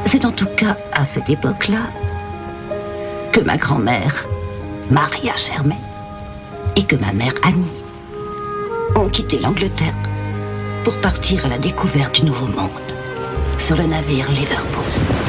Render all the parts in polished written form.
C'est en tout cas à cette époque-là que ma grand-mère, Maria Germain, et que ma mère Annie ont quitté l'Angleterre pour partir à la découverte du Nouveau Monde sur le navire Liverpool.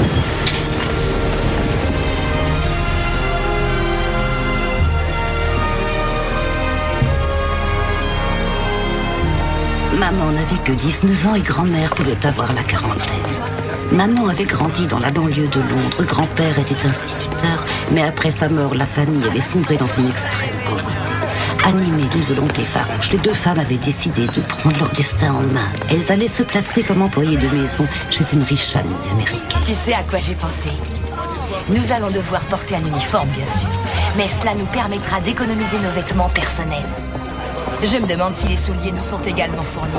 Maman n'avait que 19 ans et grand-mère pouvait avoir la quarantaine. Maman avait grandi dans la banlieue de Londres. Grand-père était instituteur, mais après sa mort, la famille avait sombré dans une extrême pauvreté. Animées d'une volonté farouche, les deux femmes avaient décidé de prendre leur destin en main. Elles allaient se placer comme employées de maison chez une riche famille américaine. Tu sais à quoi j'ai pensé? Nous allons devoir porter un uniforme, bien sûr, mais cela nous permettra d'économiser nos vêtements personnels. Je me demande si les souliers nous sont également fournis.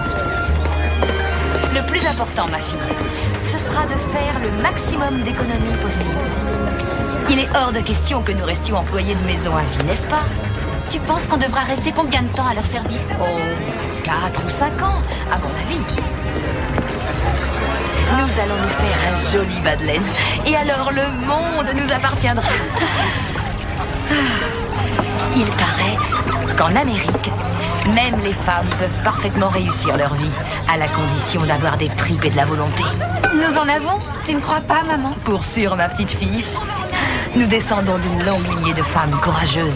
Le plus important, ma fille, ce sera de faire le maximum d'économies possible. Il est hors de question que nous restions employés de maison à vie, n'est-ce pas? Tu penses qu'on devra rester combien de temps à leur service? Oh, 4 ou 5 ans, à mon avis. Nous allons nous faire un joli bas de laine. Et alors le monde nous appartiendra. Il paraît qu'en Amérique, même les femmes peuvent parfaitement réussir leur vie, à la condition d'avoir des tripes et de la volonté. Nous en avons? Tu ne crois pas, maman? Pour sûr, ma petite fille. Nous descendons d'une longue lignée de femmes courageuses.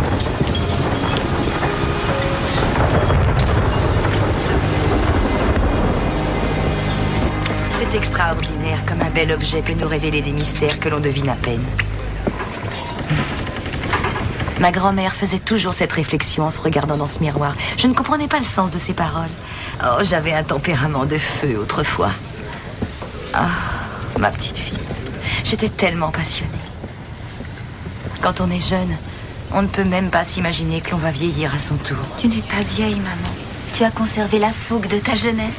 C'est extraordinaire comme un bel objet peut nous révéler des mystères que l'on devine à peine. Ma grand-mère faisait toujours cette réflexion en se regardant dans ce miroir. Je ne comprenais pas le sens de ses paroles. Oh, j'avais un tempérament de feu autrefois. Ah, ma petite fille. J'étais tellement passionnée. Quand on est jeune, on ne peut même pas s'imaginer que l'on va vieillir à son tour. Tu n'es pas vieille, maman. Tu as conservé la fougue de ta jeunesse.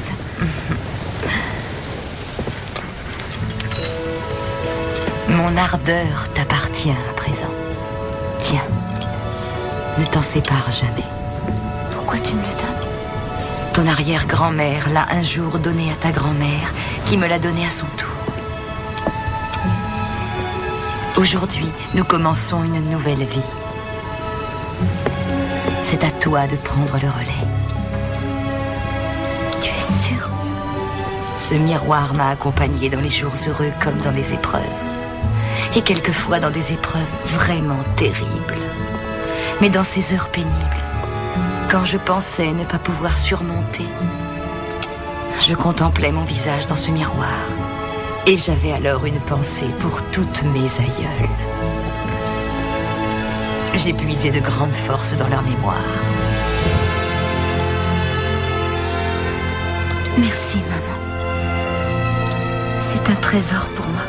Mon ardeur t'appartient à présent. Tiens, ne t'en sépare jamais. Pourquoi tu me le donnes? Ton arrière-grand-mère l'a un jour donné à ta grand-mère, qui me l'a donné à son tour. Aujourd'hui, nous commençons une nouvelle vie. C'est à toi de prendre le relais. Tu es sûre? Ce miroir m'a accompagnée dans les jours heureux comme dans les épreuves. Et quelquefois dans des épreuves vraiment terribles. Mais dans ces heures pénibles, quand je pensais ne pas pouvoir surmonter, je contemplais mon visage dans ce miroir. Et j'avais alors une pensée pour toutes mes aïeules. J'ai puisé de grandes forces dans leur mémoire. Merci, maman. C'est un trésor pour moi.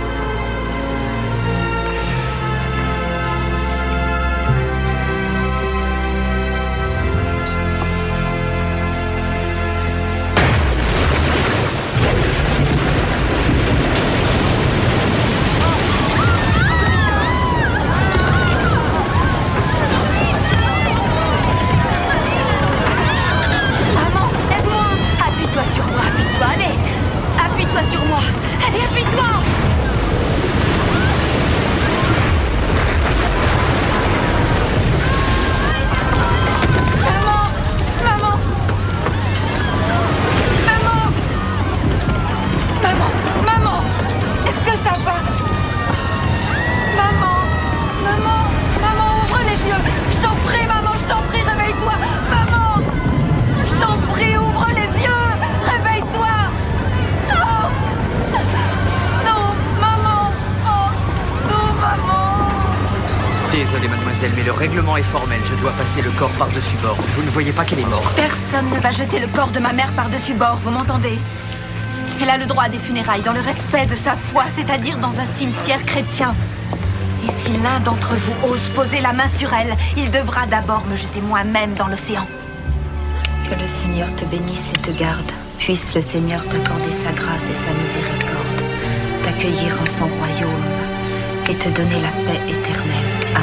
Désolé, mademoiselle, mais le règlement est formel. Je dois passer le corps par-dessus bord. Vous ne voyez pas qu'elle est morte? Personne ne va jeter le corps de ma mère par-dessus bord, vous m'entendez? Elle a le droit à des funérailles dans le respect de sa foi, c'est-à-dire dans un cimetière chrétien. Et si l'un d'entre vous ose poser la main sur elle, il devra d'abord me jeter moi-même dans l'océan. Que le Seigneur te bénisse et te garde. Puisse le Seigneur t'accorder sa grâce et sa miséricorde, t'accueillir en son royaume et te donner la paix éternelle. Amen.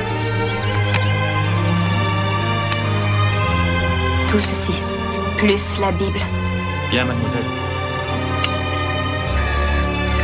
Tout ceci, plus la Bible. Bien, mademoiselle.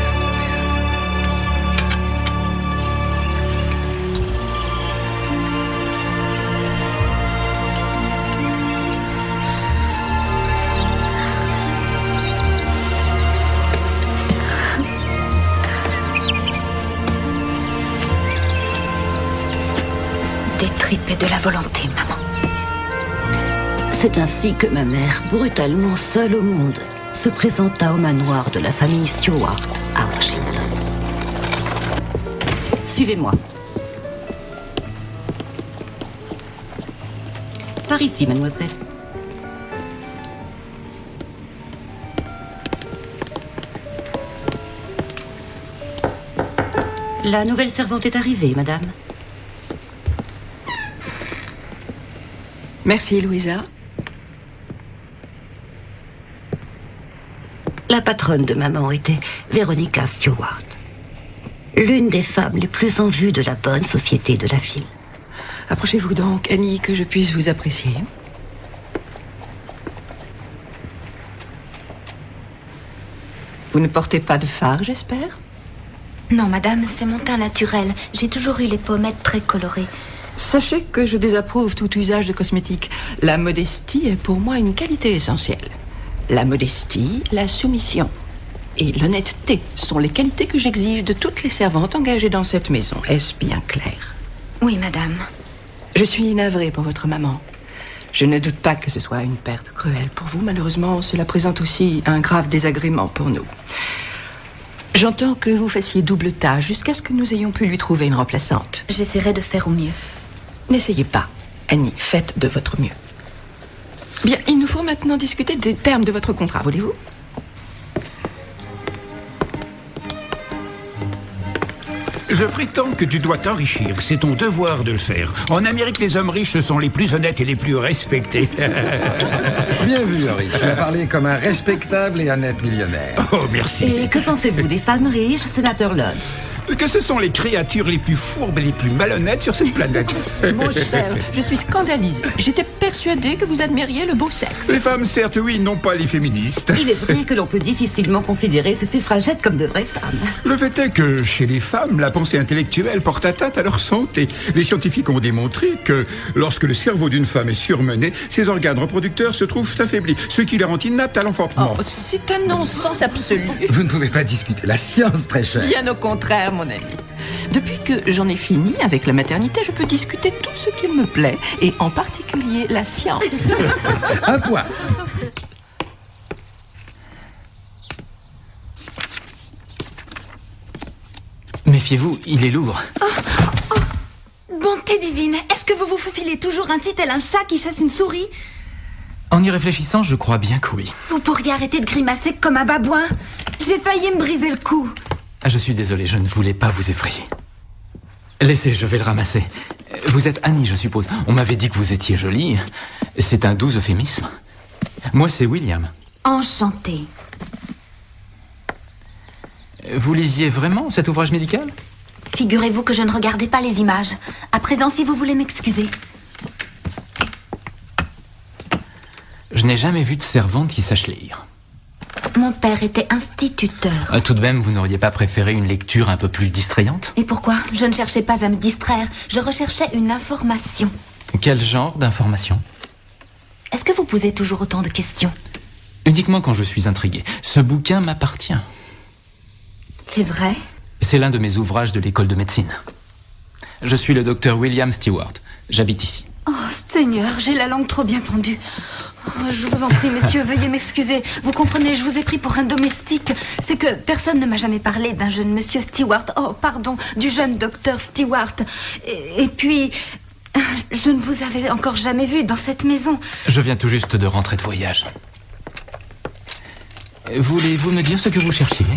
fait de la volonté, maman. C'est ainsi que ma mère, brutalement seule au monde, se présenta au manoir de la famille Stewart à Washington. Suivez-moi. Par ici, mademoiselle. La nouvelle servante est arrivée, madame. Merci, Louisa. La patronne de maman était Veronica Stewart, l'une des femmes les plus en vue de la bonne société de la ville. Approchez-vous donc, Annie, que je puisse vous apprécier. Vous ne portez pas de fard, j'espère? Non, madame, c'est mon teint naturel. J'ai toujours eu les pommettes très colorées. Sachez que je désapprouve tout usage de cosmétiques. La modestie est pour moi une qualité essentielle. La modestie, la soumission et l'honnêteté sont les qualités que j'exige de toutes les servantes engagées dans cette maison. Est-ce bien clair? Oui, madame. Je suis navrée pour votre maman. Je ne doute pas que ce soit une perte cruelle pour vous. Malheureusement, cela présente aussi un grave désagrément pour nous. J'entends que vous fassiez double tâche jusqu'à ce que nous ayons pu lui trouver une remplaçante. J'essaierai de faire au mieux. N'essayez pas, Annie, faites de votre mieux. Bien, il nous faut maintenant discuter des termes de votre contrat, voulez-vous? Je prétends que tu dois t'enrichir. C'est ton devoir de le faire. En Amérique, les hommes riches sont les plus honnêtes et les plus respectés. Bien vu, Henri. Tu as parlé comme un respectable et honnête millionnaire. Oh, merci. Et que pensez-vous des femmes riches, sénateur Lodge? Que ce sont les créatures les plus fourbes et les plus malhonnêtes sur cette planète. Mon cher, je suis scandalisée. J'étais persuadée que vous admiriez le beau sexe. Ces femmes, certes, oui, non pas les féministes. Il est vrai que l'on peut difficilement considérer ces suffragettes comme de vraies femmes. Le fait est que, chez les femmes, la pensée intellectuelle porte atteinte à leur santé. Les scientifiques ont démontré que, lorsque le cerveau d'une femme est surmené, ses organes reproducteurs se trouvent affaiblis, ce qui les rend inaptes à l'enfantement. Oh, c'est un non-sens absolu. Vous ne pouvez pas discuter la science, très cher. Bien au contraire, mon ami. Depuis que j'en ai fini avec la maternité, je peux discuter tout ce qu'il me plaît, et en particulier la science. Un point. Méfiez-vous, il est lourd. Bonté divine, est-ce que vous vous faufilez toujours ainsi tel un chat qui chasse une souris? En y réfléchissant, je crois bien que oui. Vous pourriez arrêter de grimacer comme un babouin? J'ai failli me briser le cou. Je suis désolé, je ne voulais pas vous effrayer. Laissez, je vais le ramasser. Vous êtes Annie, je suppose. On m'avait dit que vous étiez jolie. C'est un doux euphémisme. Moi, c'est William. Enchantée. Vous lisiez vraiment cet ouvrage médical? Figurez-vous que je ne regardais pas les images. À présent, si vous voulez m'excuser. Je n'ai jamais vu de servante qui sache lire. Mon père était instituteur. Tout de même, vous n'auriez pas préféré une lecture un peu plus distrayante? Et pourquoi? Je ne cherchais pas à me distraire. Je recherchais une information. Quel genre d'information? Est-ce que vous posez toujours autant de questions? Uniquement quand je suis intrigué. Ce bouquin m'appartient. C'est vrai? C'est l'un de mes ouvrages de l'école de médecine. Je suis le docteur William Stewart. J'habite ici. Oh, Seigneur, j'ai la langue trop bien pendue. Oh, je vous en prie, messieurs, veuillez m'excuser. Vous comprenez, je vous ai pris pour un domestique. C'est que personne ne m'a jamais parlé d'un jeune monsieur Stewart. Oh, pardon, du jeune docteur Stewart. Et puis, je ne vous avais encore jamais vu dans cette maison. Je viens tout juste de rentrer de voyage. Voulez-vous me dire ce que vous cherchiez?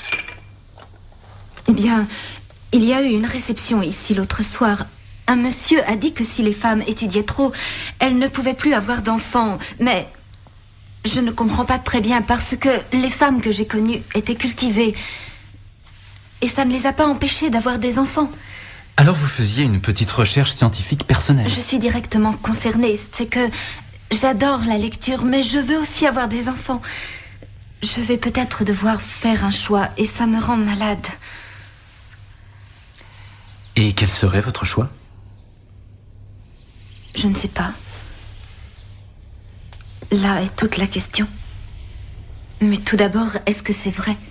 Eh bien, il y a eu une réception ici l'autre soir. Un monsieur a dit que si les femmes étudiaient trop, elles ne pouvaient plus avoir d'enfants. Mais je ne comprends pas très bien parce que les femmes que j'ai connues étaient cultivées. Et ça ne les a pas empêchées d'avoir des enfants. Alors vous faisiez une petite recherche scientifique personnelle? Je suis directement concernée. C'est que j'adore la lecture, mais je veux aussi avoir des enfants. Je vais peut-être devoir faire un choix et ça me rend malade. Et quel serait votre choix? Je ne sais pas. Là est toute la question. Mais tout d'abord, est-ce que c'est vrai?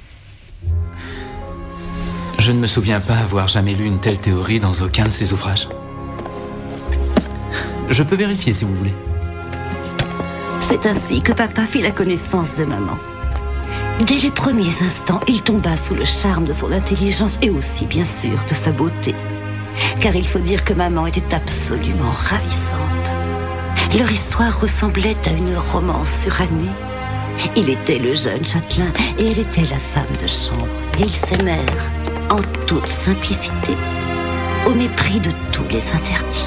Je ne me souviens pas avoir jamais lu une telle théorie dans aucun de ces ouvrages. Je peux vérifier si vous voulez. C'est ainsi que papa fit la connaissance de maman. Dès les premiers instants, il tomba sous le charme de son intelligence et aussi, bien sûr, de sa beauté. Car il faut dire que maman était absolument ravissante. Leur histoire ressemblait à une romance surannée. Il était le jeune châtelain et elle était la femme de chambre. Et ils s'aimèrent en toute simplicité, au mépris de tous les interdits.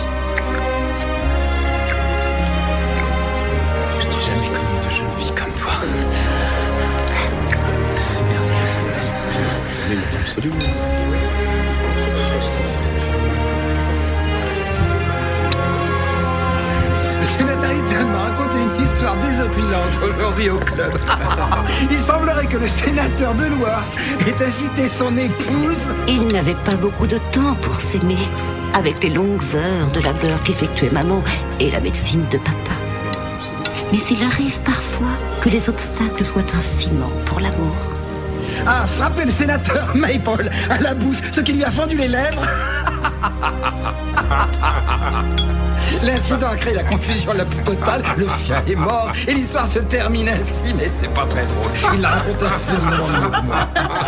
Je n'ai jamais connu de jeune fille comme toi. Ces dernières semaines. Absolument. Monsieur Nathalie vient de me raconter une histoire désopilante aujourd'hui au club. Il semblerait que le sénateur de Loirsk ait incité son épouse... Ils n'avaient pas beaucoup de temps pour s'aimer, avec les longues heures de labeur qu'effectuait maman et la médecine de papa. Mais il arrive parfois que les obstacles soient un ciment pour l'amour. a frappé le sénateur Maple à la bouche, ce qui lui a fendu les lèvres. L'incident a créé la confusion la plus totale, le chien est mort et l'histoire se termine ainsi, mais c'est pas très drôle. Il l'a raconté infiniment mieux que moi.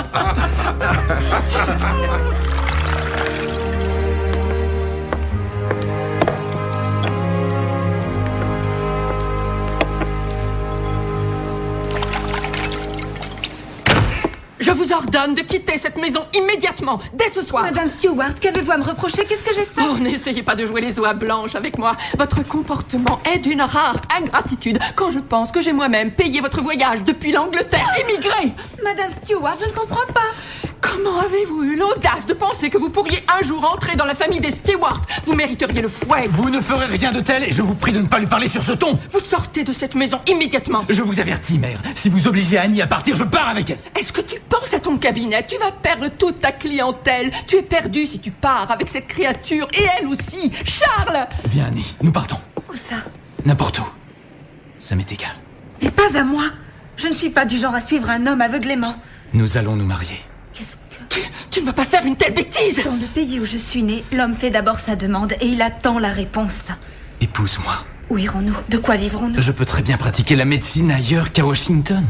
Je vous ordonne de quitter cette maison immédiatement, dès ce soir. Madame Stewart, qu'avez-vous à me reprocher? Qu'est-ce que j'ai fait? Oh, n'essayez pas de jouer les oies blanches avec moi. Votre comportement est d'une rare ingratitude quand je pense que j'ai moi-même payé votre voyage depuis l'Angleterre, émigré. Madame Stewart, je ne comprends pas. Comment avez-vous eu l'audace de penser que vous pourriez un jour entrer dans la famille des Stewart? Vous mériteriez le fouet. Vous ne ferez rien de tel et je vous prie de ne pas lui parler sur ce ton. Vous sortez de cette maison immédiatement. Je vous avertis, mère. Si vous obligez Annie à partir, je pars avec elle. Est-ce que tu penses à ton cabinet? Tu vas perdre toute ta clientèle. Tu es perdu si tu pars avec cette créature et elle aussi. Charles! Viens, Annie, nous partons. Où ça? N'importe où. Ça m'est égal. Mais pas à moi. Je ne suis pas du genre à suivre un homme aveuglément. Nous allons nous marier. Qu'est-ce que... Tu ne vas pas faire une telle bêtise! Dans le pays où je suis née, l'homme fait d'abord sa demande et il attend la réponse. Épouse-moi. Où irons-nous? De quoi vivrons-nous? Je peux très bien pratiquer la médecine ailleurs qu'à Washington.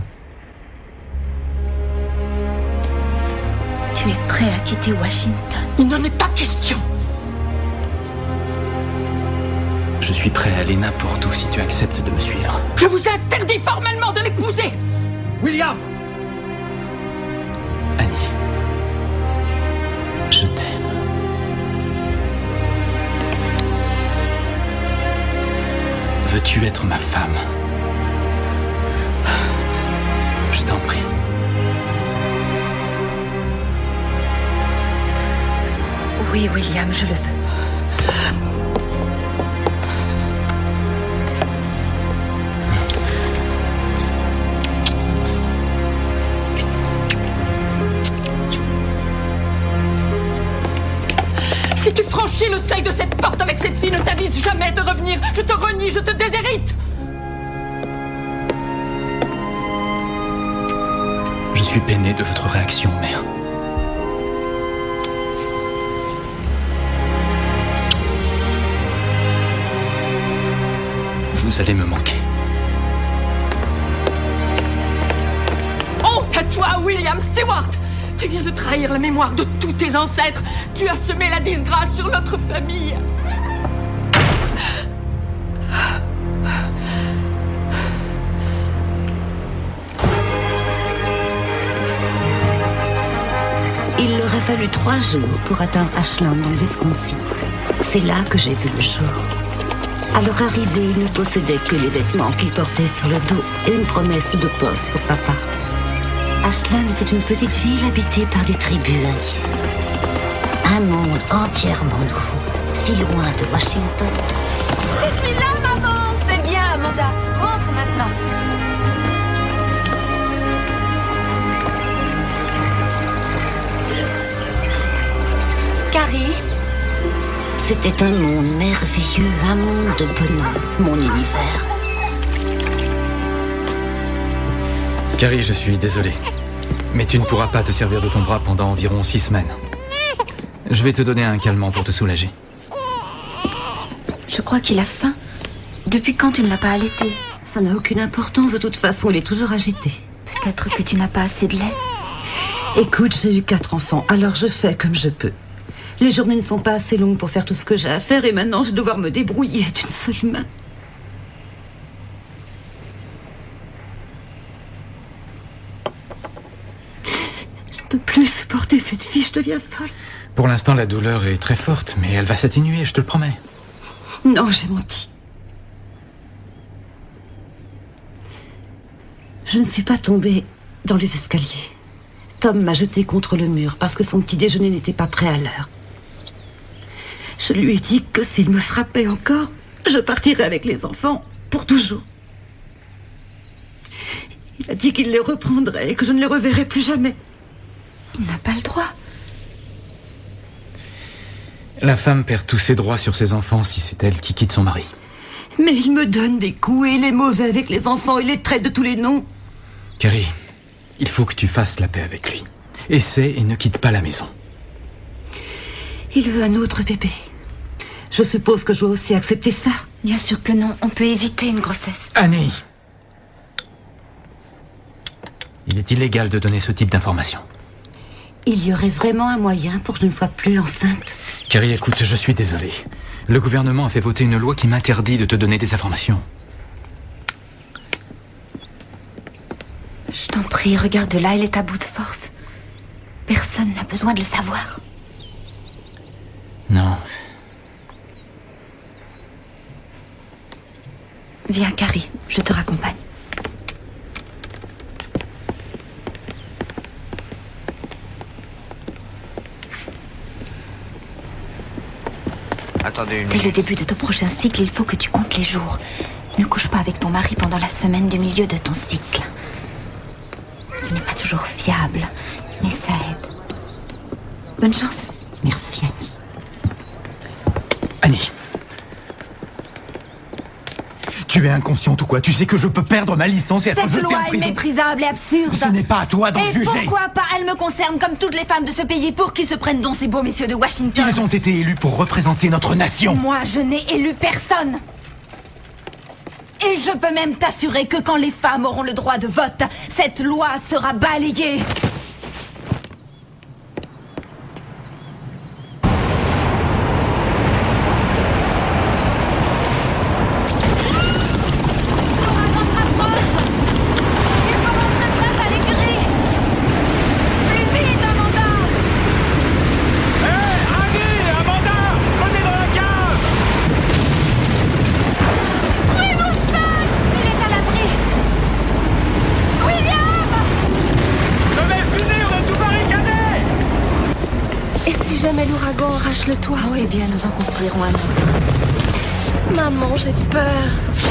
Tu es prêt à quitter Washington? Il n'en est pas question. Je suis prêt à aller n'importe où si tu acceptes de me suivre. Je vous interdis formellement de l'épouser! William! Annie, je t'aime. Veux-tu être ma femme? Je t'en prie. Oui, William, je le veux. Si tu franchis le seuil de cette porte avec cette fille, ne t'avise jamais de revenir. Je te renie, je te déshérite. Je suis peiné de votre réaction, mère. Vous allez me manquer. Honte à toi, William Stewart! Tu viens de trahir la mémoire de tous tes ancêtres. Tu as semé la disgrâce sur notre famille. Il leur a fallu 3 jours pour atteindre Ashland dans le Wisconsin. C'est là que j'ai vu le jour. À leur arrivée, ils ne possédaient que les vêtements qu'ils portaient sur le dos et une promesse de poste pour papa. Ashland était une petite ville habitée par des tribus indiennes. Un monde entièrement nouveau, si loin de Washington. Je suis là, maman! C'est bien, Amanda. Rentre maintenant. Carrie? C'était un monde merveilleux, un monde de bonheur, mon univers. Carrie, je suis désolé. Mais tu ne pourras pas te servir de ton bras pendant environ 6 semaines. Je vais te donner un calmant pour te soulager. Je crois qu'il a faim. Depuis quand tu ne l'as pas allaité? Ça n'a aucune importance, de toute façon, il est toujours agité. Peut-être que tu n'as pas assez de lait. Écoute, j'ai eu 4 enfants, alors je fais comme je peux. Les journées ne sont pas assez longues pour faire tout ce que j'ai à faire et maintenant je vais devoir me débrouiller d'une seule main. Je ne peux plus supporter cette fille, je deviens folle. Pour l'instant, la douleur est très forte, mais elle va s'atténuer, je te le promets. Non, j'ai menti. Je ne suis pas tombée dans les escaliers. Tom m'a jetée contre le mur parce que son petit déjeuner n'était pas prêt à l'heure. Je lui ai dit que s'il me frappait encore, je partirais avec les enfants pour toujours. Il a dit qu'il les reprendrait et que je ne les reverrais plus jamais. Il n'a pas le droit. La femme perd tous ses droits sur ses enfants si c'est elle qui quitte son mari. Mais il me donne des coups et il est mauvais avec les enfants, il les traite de tous les noms. Carrie, il faut que tu fasses la paix avec lui. Essaie et ne quitte pas la maison. Il veut un autre bébé. Je suppose que je dois aussi accepter ça. Bien sûr que non, on peut éviter une grossesse. Annie! Il est illégal de donner ce type d'informations. Il y aurait vraiment un moyen pour que je ne sois plus enceinte. Carrie, écoute, je suis désolé. Le gouvernement a fait voter une loi qui m'interdit de te donner des informations. Je t'en prie, regarde là, il est à bout de force. Personne n'a besoin de le savoir. Non. Viens, Carrie, je te raccompagne. Attendez une Dès minute. le début de ton prochain cycle, il faut que tu comptes les jours. Ne couche pas avec ton mari pendant la semaine du milieu de ton cycle. Ce n'est pas toujours fiable, mais ça aide. Bonne chance. Merci, Annie. Annie. Tu es inconsciente ou quoi? Tu sais que je peux perdre ma licence et être Cette jetée loi en est prison. méprisable et absurde. Ce n'est pas à toi d'en Et juger. pourquoi pas? Elle me concerne comme toutes les femmes de ce pays. Pour qui se prennent donc ces beaux messieurs de Washington? Ils ont été élus pour représenter notre nation. Moi, je n'ai élu personne. Et je peux même t'assurer que quand les femmes auront le droit de vote, cette loi sera balayée. L'ouragan s'approche. Il faut rentrer face à l'aigri. Plus vite, Amanda. Annie, Amanda, venez dans la cave. Oui, bouge pas. Il est à l'abri. William! Je vais finir de tout barricader. Et si jamais l'ouragan arrache le toit? Oh, eh bien, nous en construirons un autre. Maman, j'ai peur.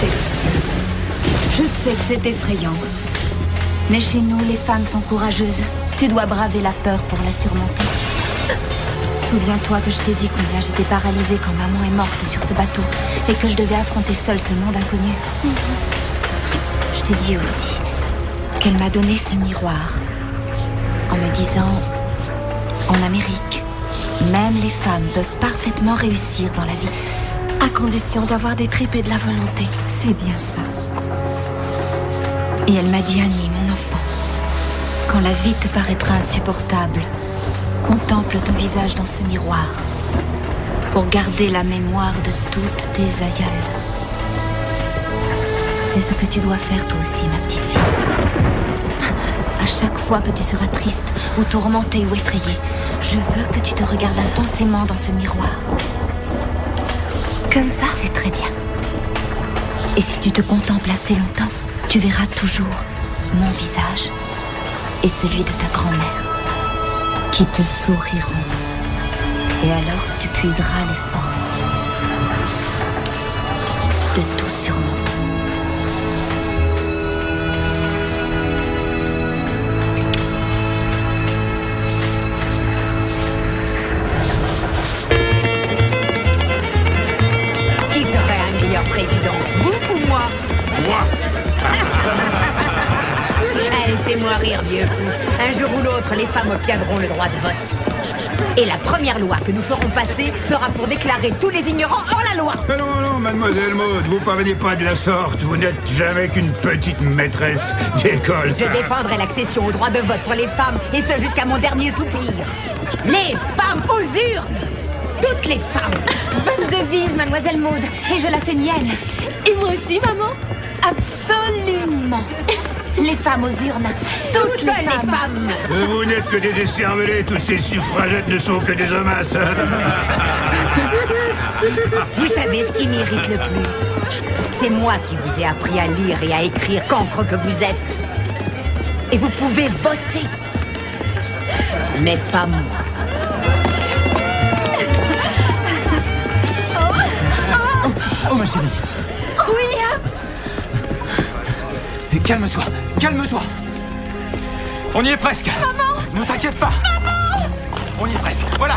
Je sais que c'est effrayant. Mais chez nous, les femmes sont courageuses. Tu dois braver la peur pour la surmonter. Souviens-toi que je t'ai dit combien j'étais paralysée quand maman est morte sur ce bateau et que je devais affronter seule ce monde inconnu. Je t'ai dit aussi qu'elle m'a donné ce miroir en me disant, en Amérique, même les femmes peuvent parfaitement réussir dans la vie, À condition d'avoir des tripes et de la volonté. c'est bien ça. Et elle m'a dit, Annie, mon enfant, quand la vie te paraîtra insupportable, contemple ton visage dans ce miroir pour garder la mémoire de toutes tes aïeules. C'est ce que tu dois faire toi aussi, ma petite fille. À chaque fois que tu seras triste ou tourmentée ou effrayée, je veux que tu te regardes intensément dans ce miroir. Comme ça, c'est très bien. Et si tu te contemples assez longtemps, tu verras toujours mon visage et celui de ta grand-mère qui te souriront. Et alors tu puiseras les forces de tout surmonter. Qui ferait un meilleur président, vous ou moi? Moi, Allez, c'est Laissez-moi rire, vieux fou. Un jour ou l'autre, les femmes obtiendront le droit de vote. Et la première loi que nous ferons passer sera pour déclarer tous les ignorants hors la loi. Non, non, mademoiselle Maud, vous parvenez pas de la sorte. Vous n'êtes jamais qu'une petite maîtresse d'école. Je défendrai l'accession au droit de vote pour les femmes, et ce jusqu'à mon dernier soupir. Les femmes aux urnes! Toutes les femmes! Bonne devise, mademoiselle Maud, et je la fais mienne. Et moi aussi, maman? Absolument. Les femmes aux urnes. Toutes les femmes. Vous n'êtes que des écervelés, toutes ces suffragettes ne sont que des hommasses. Vous savez ce qui m'irrite le plus? C'est moi qui vous ai appris à lire et à écrire, cancre que vous êtes. Et vous pouvez voter. Mais pas moi. Oh, ma chérie. William! Calme-toi, calme-toi. On y est presque. Maman! Ne t'inquiète pas. Maman! On y est presque, voilà.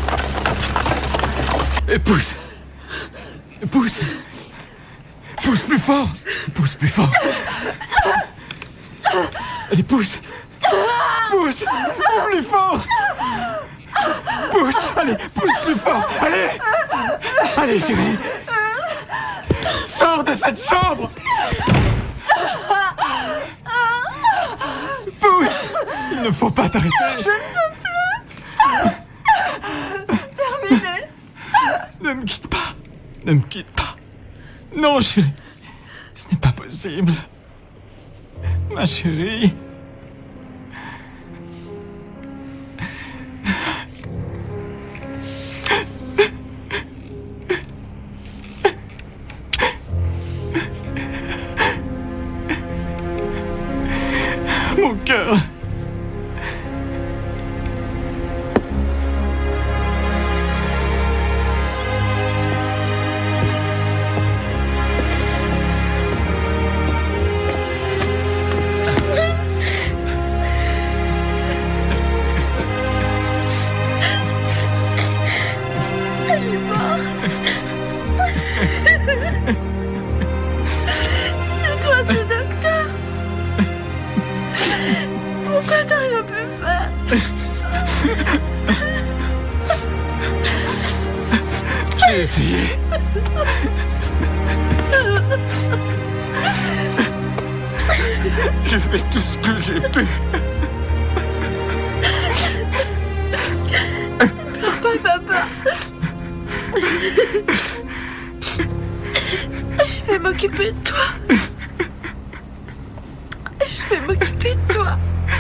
Pousse. Pousse. Pousse plus fort. Pousse plus fort. Allez, pousse. Pousse. Plus fort. Pousse. Allez, pousse plus fort. Allez. Allez, chérie. Sors de cette chambre. Pousse. Il ne faut pas t'arrêter. Je ne peux plus. Terminé. Ne me quitte pas. Ne me quitte pas. Non, chérie. Ce n'est pas possible. Ma chérie. Mon cœur. J'ai essayé. J'ai fait tout ce que j'ai pu. Papa. Je vais m'occuper de toi. Je vais m'occuper de toi.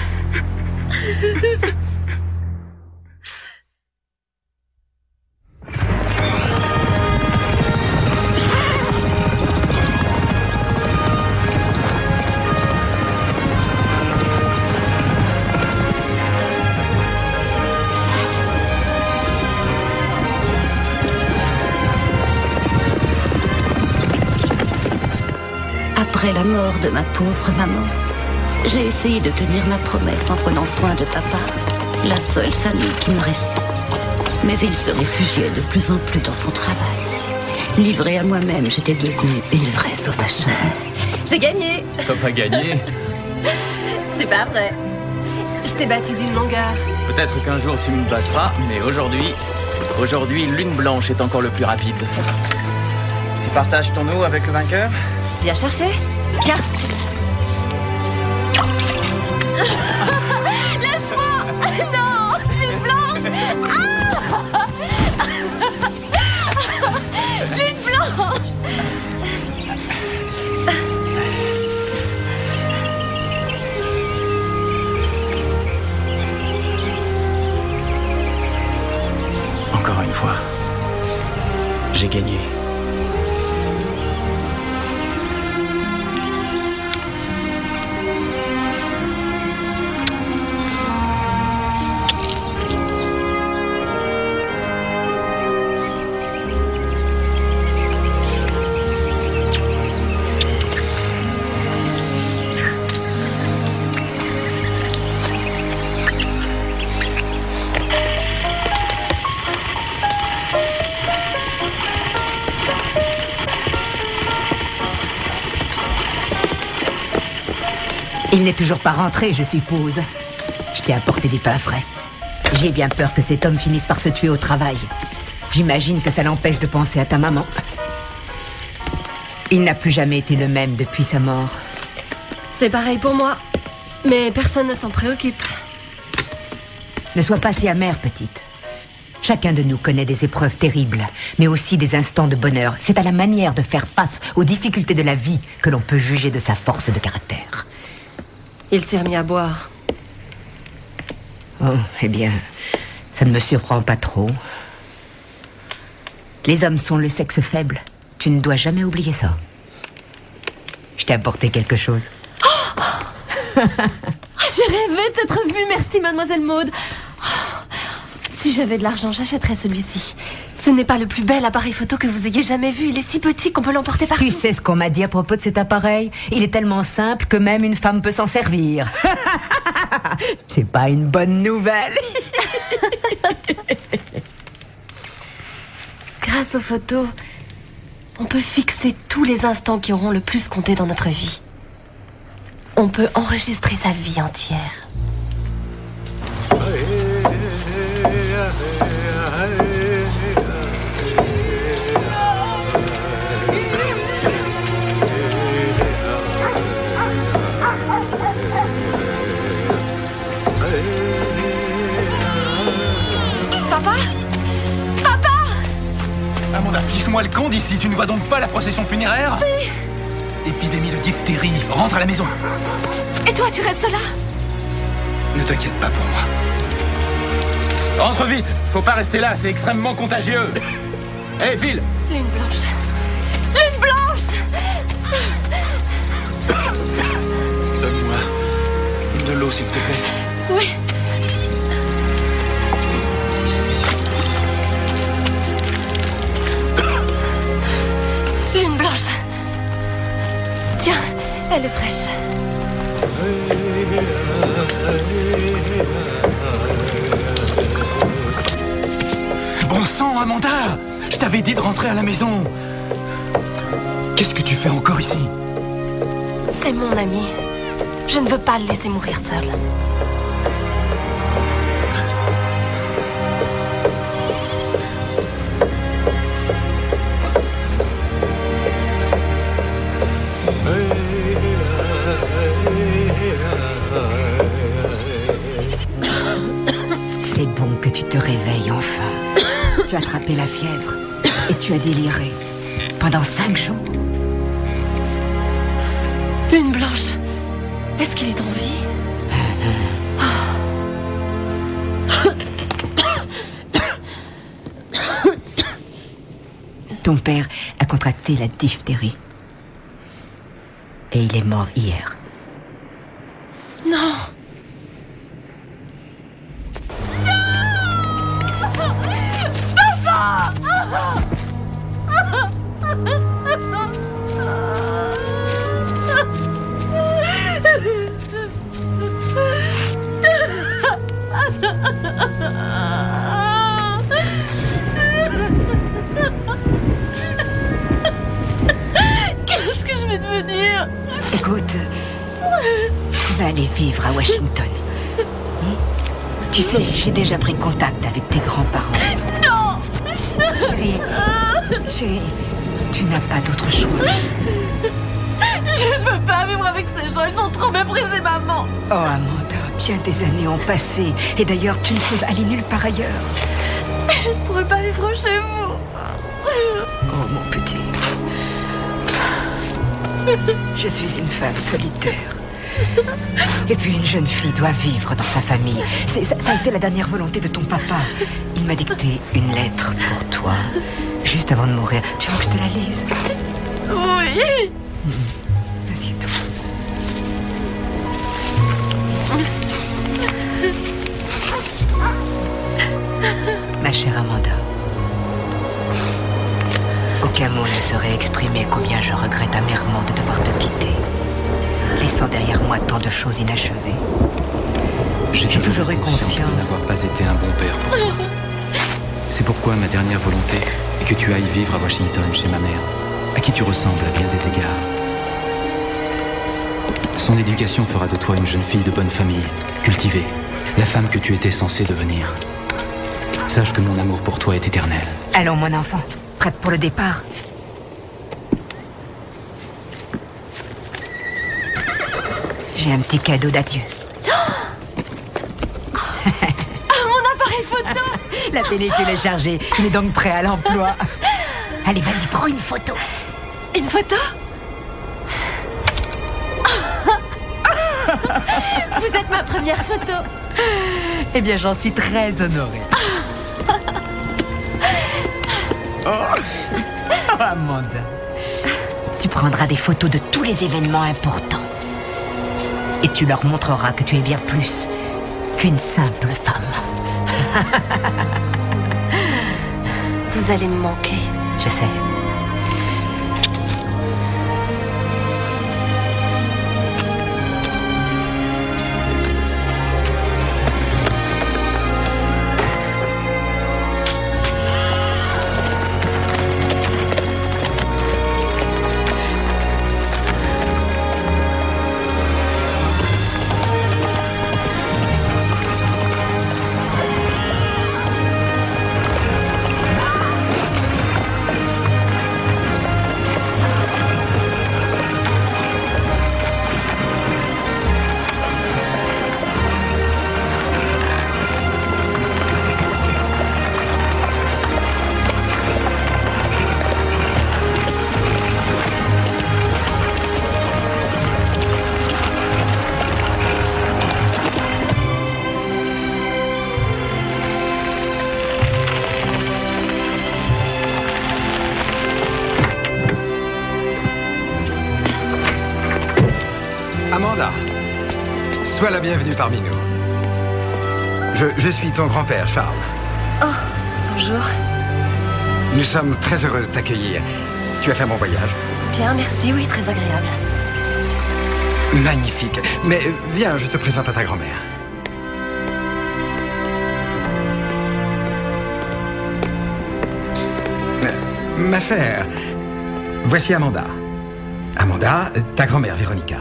Après la mort de ma pauvre maman, j'ai essayé de tenir ma promesse en prenant soin de papa, la seule famille qui me restait. Mais il se réfugiait de plus en plus dans son travail. Livrée à moi-même, j'étais devenue une vraie sauvagesse. J'ai gagné. T'as pas gagné? C'est pas vrai. Je t'ai battu d'une longueur. Peut-être qu'un jour tu me battras, mais aujourd'hui, Lune Blanche est encore le plus rapide. Tu partages ton eau avec le vainqueur? Viens chercher. Tiens. Lâche-moi. Non, Lune Blanche. Ah. Lune Blanche. Encore une fois, j'ai gagné. n'est toujours pas rentré, je suppose. Je t'ai apporté des pains frais. J'ai bien peur que cet homme finisse par se tuer au travail. J'imagine que ça l'empêche de penser à ta maman. Il n'a plus jamais été le même depuis sa mort. C'est pareil pour moi. Mais personne ne s'en préoccupe. Ne sois pas si amère, petite. Chacun de nous connaît des épreuves terribles, mais aussi des instants de bonheur. C'est à la manière de faire face aux difficultés de la vie que l'on peut juger de sa force de caractère. Il s'est remis à boire. Oh, eh bien, ça ne me surprend pas trop. Les hommes sont le sexe faible. Tu ne dois jamais oublier ça. Je t'ai apporté quelque chose. Oh j'ai rêvé de cette revue, merci mademoiselle Maud. Si j'avais de l'argent, j'achèterais celui-ci. Ce n'est pas le plus bel appareil photo que vous ayez jamais vu. Il est si petit qu'on peut l'emporter partout. Tu sais ce qu'on m'a dit à propos de cet appareil? Il est tellement simple que même une femme peut s'en servir. C'est pas une bonne nouvelle. Grâce aux photos, on peut fixer tous les instants qui auront le plus compté dans notre vie. On peut enregistrer sa vie entière. Papa? Papa? Amanda, fiche-moi le camp d'ici. Tu ne vois donc pas la procession funéraire? Oui. Épidémie de diphtérie. Rentre à la maison. Et toi, tu restes là? Ne t'inquiète pas pour moi. Rentre vite. Faut pas rester là, c'est extrêmement contagieux. Hé, file. Lune blanche. Lune blanche! Donne-moi de l'eau, s'il te plaît. Oui. Lune blanche. Tiens, elle est fraîche. Bon sang, Amanda! Je t'avais dit de rentrer à la maison. Qu'est-ce que tu fais encore ici? C'est mon ami. Je ne veux pas le laisser mourir seul. C'est bon que tu te réveilles enfin. Tu as attrapé la fièvre et tu as déliré pendant 5 jours. Lune blanche, est-ce qu'il est en vie? Ton père a contracté la diphtérie. Et il est mort hier. Non! Papa! Qu'est-ce que je vais devenir? Écoute, tu vas aller vivre à Washington. Tu sais, j'ai déjà pris contact avec tes grands-parents. Non! Chérie, tu n'as pas d'autre choix. Je ne veux pas vivre avec ces gens, ils ont trop méprisé maman. Oh Amanda, bien des années ont passé. Et d'ailleurs, tu ne peux aller nulle part ailleurs. Je ne pourrais pas vivre chez vous. Oh mon petit. Je suis une femme solitaire. Et puis une jeune fille doit vivre dans sa famille. Ça a été la dernière volonté de ton papa. Il m'a dicté une lettre pour toi, juste avant de mourir. Tu veux que je te la lise? Oui. Assieds-toi. Ma chère Amanda, aucun mot ne saurait exprimer combien je regrette amèrement de devoir te quitter, laissant derrière moi tant de choses inachevées. J'ai toujours eu conscience de n'avoir pas été un bon père pour toi. C'est pourquoi ma dernière volonté est que tu ailles vivre à Washington chez ma mère, à qui tu ressembles à bien des égards. Son éducation fera de toi une jeune fille de bonne famille, cultivée, la femme que tu étais censée devenir. Sache que mon amour pour toi est éternel. Allons, mon enfant. Prête pour le départ? J'ai un petit cadeau d'adieu. Mon appareil photo! La pellicule est chargée. Il est donc prêt à l'emploi. Allez, vas-y, prends une photo. Une photo? Vous êtes ma première photo. Eh bien, j'en suis très honorée. Oh, Amanda. Tu prendras des photos de tous les événements importants. Et tu leur montreras que tu es bien plus qu'une simple femme. Vous allez me manquer. Je sais. Amanda, sois la bienvenue parmi nous. Je suis ton grand-père, Charles. Oh, bonjour. Nous sommes très heureux de t'accueillir. Tu as fait mon voyage? Bien, merci, oui, très agréable. Magnifique. Mais viens, je te présente à ta grand-mère. Ma chère, voici Amanda. Amanda, ta grand-mère, Véronica.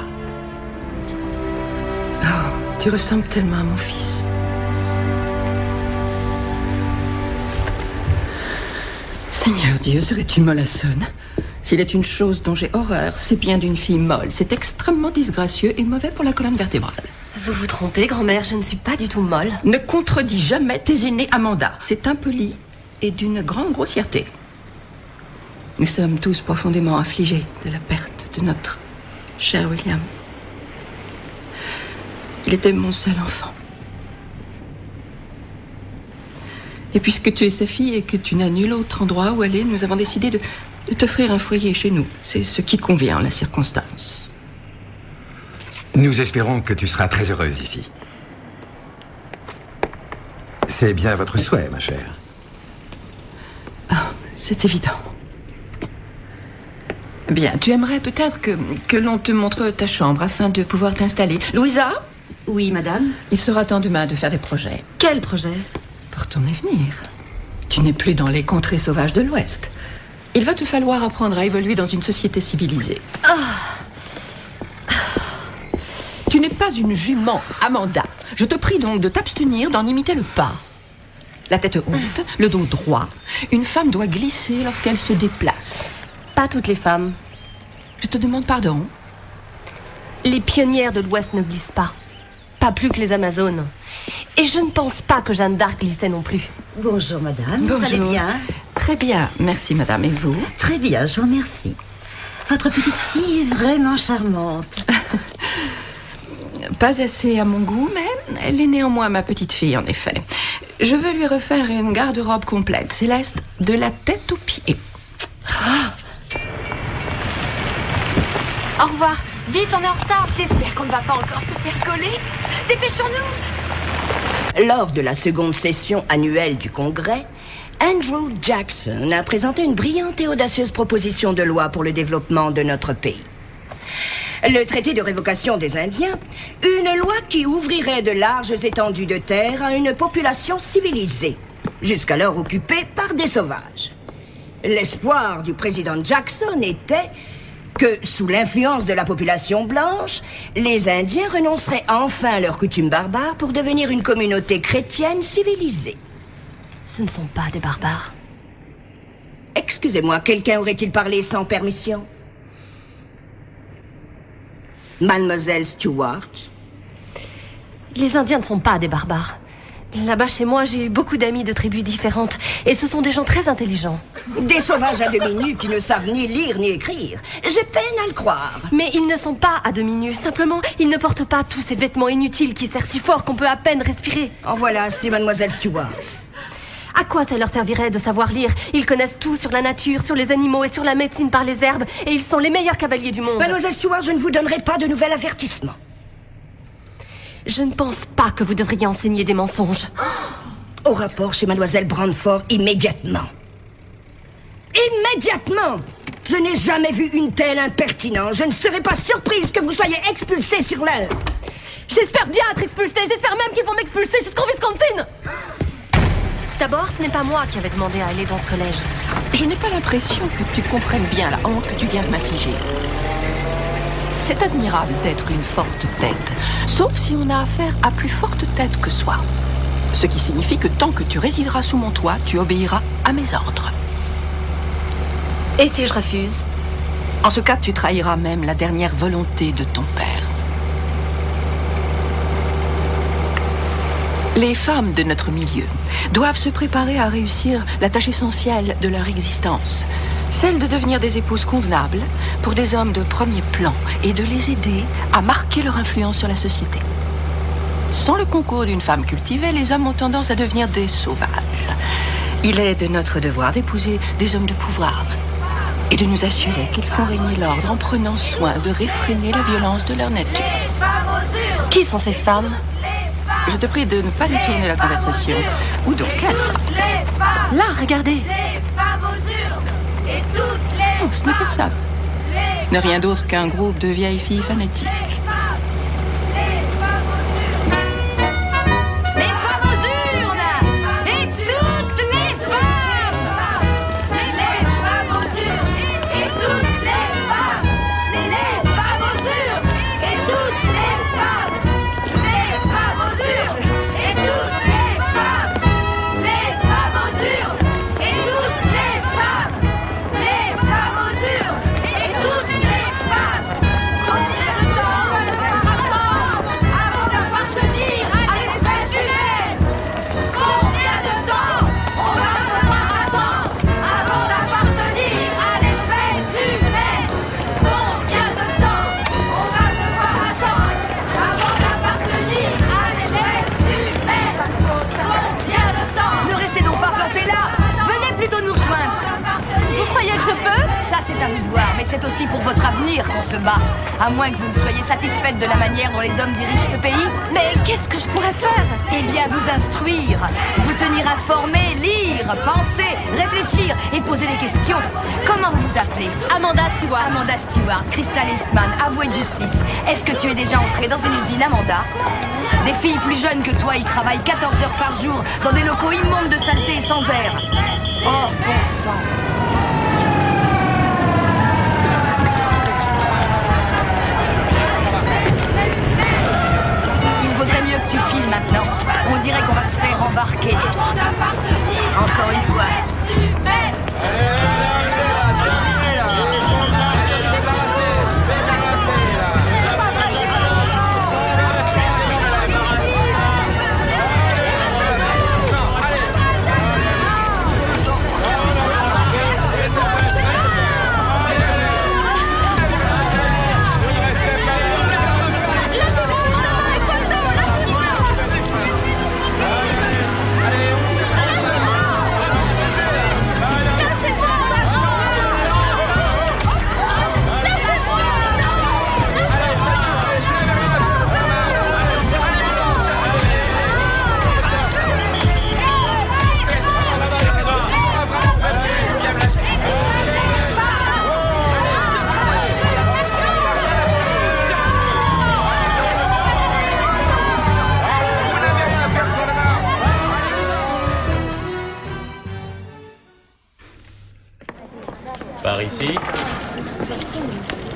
Oh, tu ressembles tellement à mon fils. Seigneur Dieu, serais-tu mollassonne? S'il est une chose dont j'ai horreur, c'est bien d'une fille molle. C'est extrêmement disgracieux et mauvais pour la colonne vertébrale. Vous vous trompez, grand-mère, je ne suis pas du tout molle. Ne contredis jamais tes aînés, Amanda. C'est impoli et d'une grande grossièreté. Nous sommes tous profondément affligés de la perte de notre cher William. Il était mon seul enfant. Et puisque tu es sa fille et que tu n'as nul autre endroit où aller, nous avons décidé de t'offrir un foyer chez nous. C'est ce qui convient en la circonstance. Nous espérons que tu seras très heureuse ici. C'est bien votre souhait, ma chère. Ah, c'est évident. Bien, tu aimerais peut-être que l'on te montre ta chambre afin de pouvoir t'installer. Louisa? Oui, madame. Il sera temps demain de faire des projets. Quel projet? Pour ton avenir. Tu n'es plus dans les contrées sauvages de l'Ouest. Il va te falloir apprendre à évoluer dans une société civilisée. Tu n'es pas une jument, Amanda. Je te prie donc de t'abstenir d'en imiter le pas. La tête haute, le dos droit. Une femme doit glisser lorsqu'elle se déplace. Pas toutes les femmes. Je te demande pardon. Les pionnières de l'Ouest ne glissent pas. Pas plus que les Amazones. Et je ne pense pas que Jeanne d'Arc glissait non plus. Bonjour, madame. Bonjour. Vous allez bien? Très bien, merci, madame. Et vous? Très bien, je vous remercie. Votre petite fille est vraiment charmante. Pas assez à mon goût, mais elle est néanmoins ma petite fille, en effet. Je veux lui refaire une garde-robe complète, Céleste, de la tête aux pieds. Au revoir. Vite, on est en retard. J'espère qu'on ne va pas encore se faire coller. Dépêchons-nous. Lors de la seconde session annuelle du Congrès, Andrew Jackson a présenté une brillante et audacieuse proposition de loi pour le développement de notre pays. Le traité de révocation des Indiens, une loi qui ouvrirait de larges étendues de terre à une population civilisée, jusqu'alors occupée par des sauvages. L'espoir du président Jackson était que, sous l'influence de la population blanche, les Indiens renonceraient enfin à leurs coutumes barbares pour devenir une communauté chrétienne civilisée. Ce ne sont pas des barbares. Excusez-moi, quelqu'un aurait-il parlé sans permission? Mademoiselle Stewart? Les Indiens ne sont pas des barbares. Là-bas, chez moi, j'ai eu beaucoup d'amis de tribus différentes. Et ce sont des gens très intelligents. Des sauvages à demi nus qui ne savent ni lire ni écrire. J'ai peine à le croire. Mais ils ne sont pas à demi nus. Simplement, ils ne portent pas tous ces vêtements inutiles qui serrent si fort qu'on peut à peine respirer. En voilà, c'est Mademoiselle Stewart. À quoi ça leur servirait de savoir lire? Ils connaissent tout sur la nature, sur les animaux et sur la médecine par les herbes. Et ils sont les meilleurs cavaliers du monde. Mademoiselle Stewart, je ne vous donnerai pas de nouvel avertissement. Je ne pense pas que vous devriez enseigner des mensonges. Au rapport chez Mademoiselle Brandford, immédiatement. Immédiatement! Je n'ai jamais vu une telle impertinence. Je ne serais pas surprise que vous soyez expulsée sur l'heure. J'espère bien être expulsée. J'espère même qu'ils vont m'expulser jusqu'en Wisconsin. D'abord, ce n'est pas moi qui avais demandé à aller dans ce collège. Je n'ai pas l'impression que tu comprennes bien la honte que tu viens de m'infliger. C'est admirable d'être une forte tête, sauf si on a affaire à plus forte tête que soi. Ce qui signifie que tant que tu résideras sous mon toit, tu obéiras à mes ordres. Et si je refuse? En ce cas, tu trahiras même la dernière volonté de ton père. Les femmes de notre milieu doivent se préparer à réussir la tâche essentielle de leur existence, celle de devenir des épouses convenables pour des hommes de premier plan et de les aider à marquer leur influence sur la société. Sans le concours d'une femme cultivée, les hommes ont tendance à devenir des sauvages. Il est de notre devoir d'épouser des hommes de pouvoir et de nous assurer qu'ils font régner l'ordre en prenant soin de réfréner la violence de leur nature. Qui sont ces femmes? Je te prie de ne pas détourner la conversation. Où donc elle? Là, regardez. Oh, ce n'est personne. Ce n'est rien d'autre qu'un groupe de vieilles filles fanatiques. C'est aussi pour votre avenir qu'on se bat. À moins que vous ne soyez satisfaite de la manière dont les hommes dirigent ce pays. Mais qu'est-ce que je pourrais faire? Eh bien, vous instruire, vous tenir informé, lire, penser, réfléchir et poser des questions. Comment vous vous appelez? Amanda Stewart. Amanda Stewart, Crystal Eastman, avouée de justice. Est-ce que tu es déjà entrée dans une usine, Amanda? Des filles plus jeunes que toi y travaillent 14 heures par jour dans des locaux immondes de saleté et sans air. Oh, bon sang. Tu files maintenant. On dirait qu'on va se faire embarquer. Encore une fois. Par ici.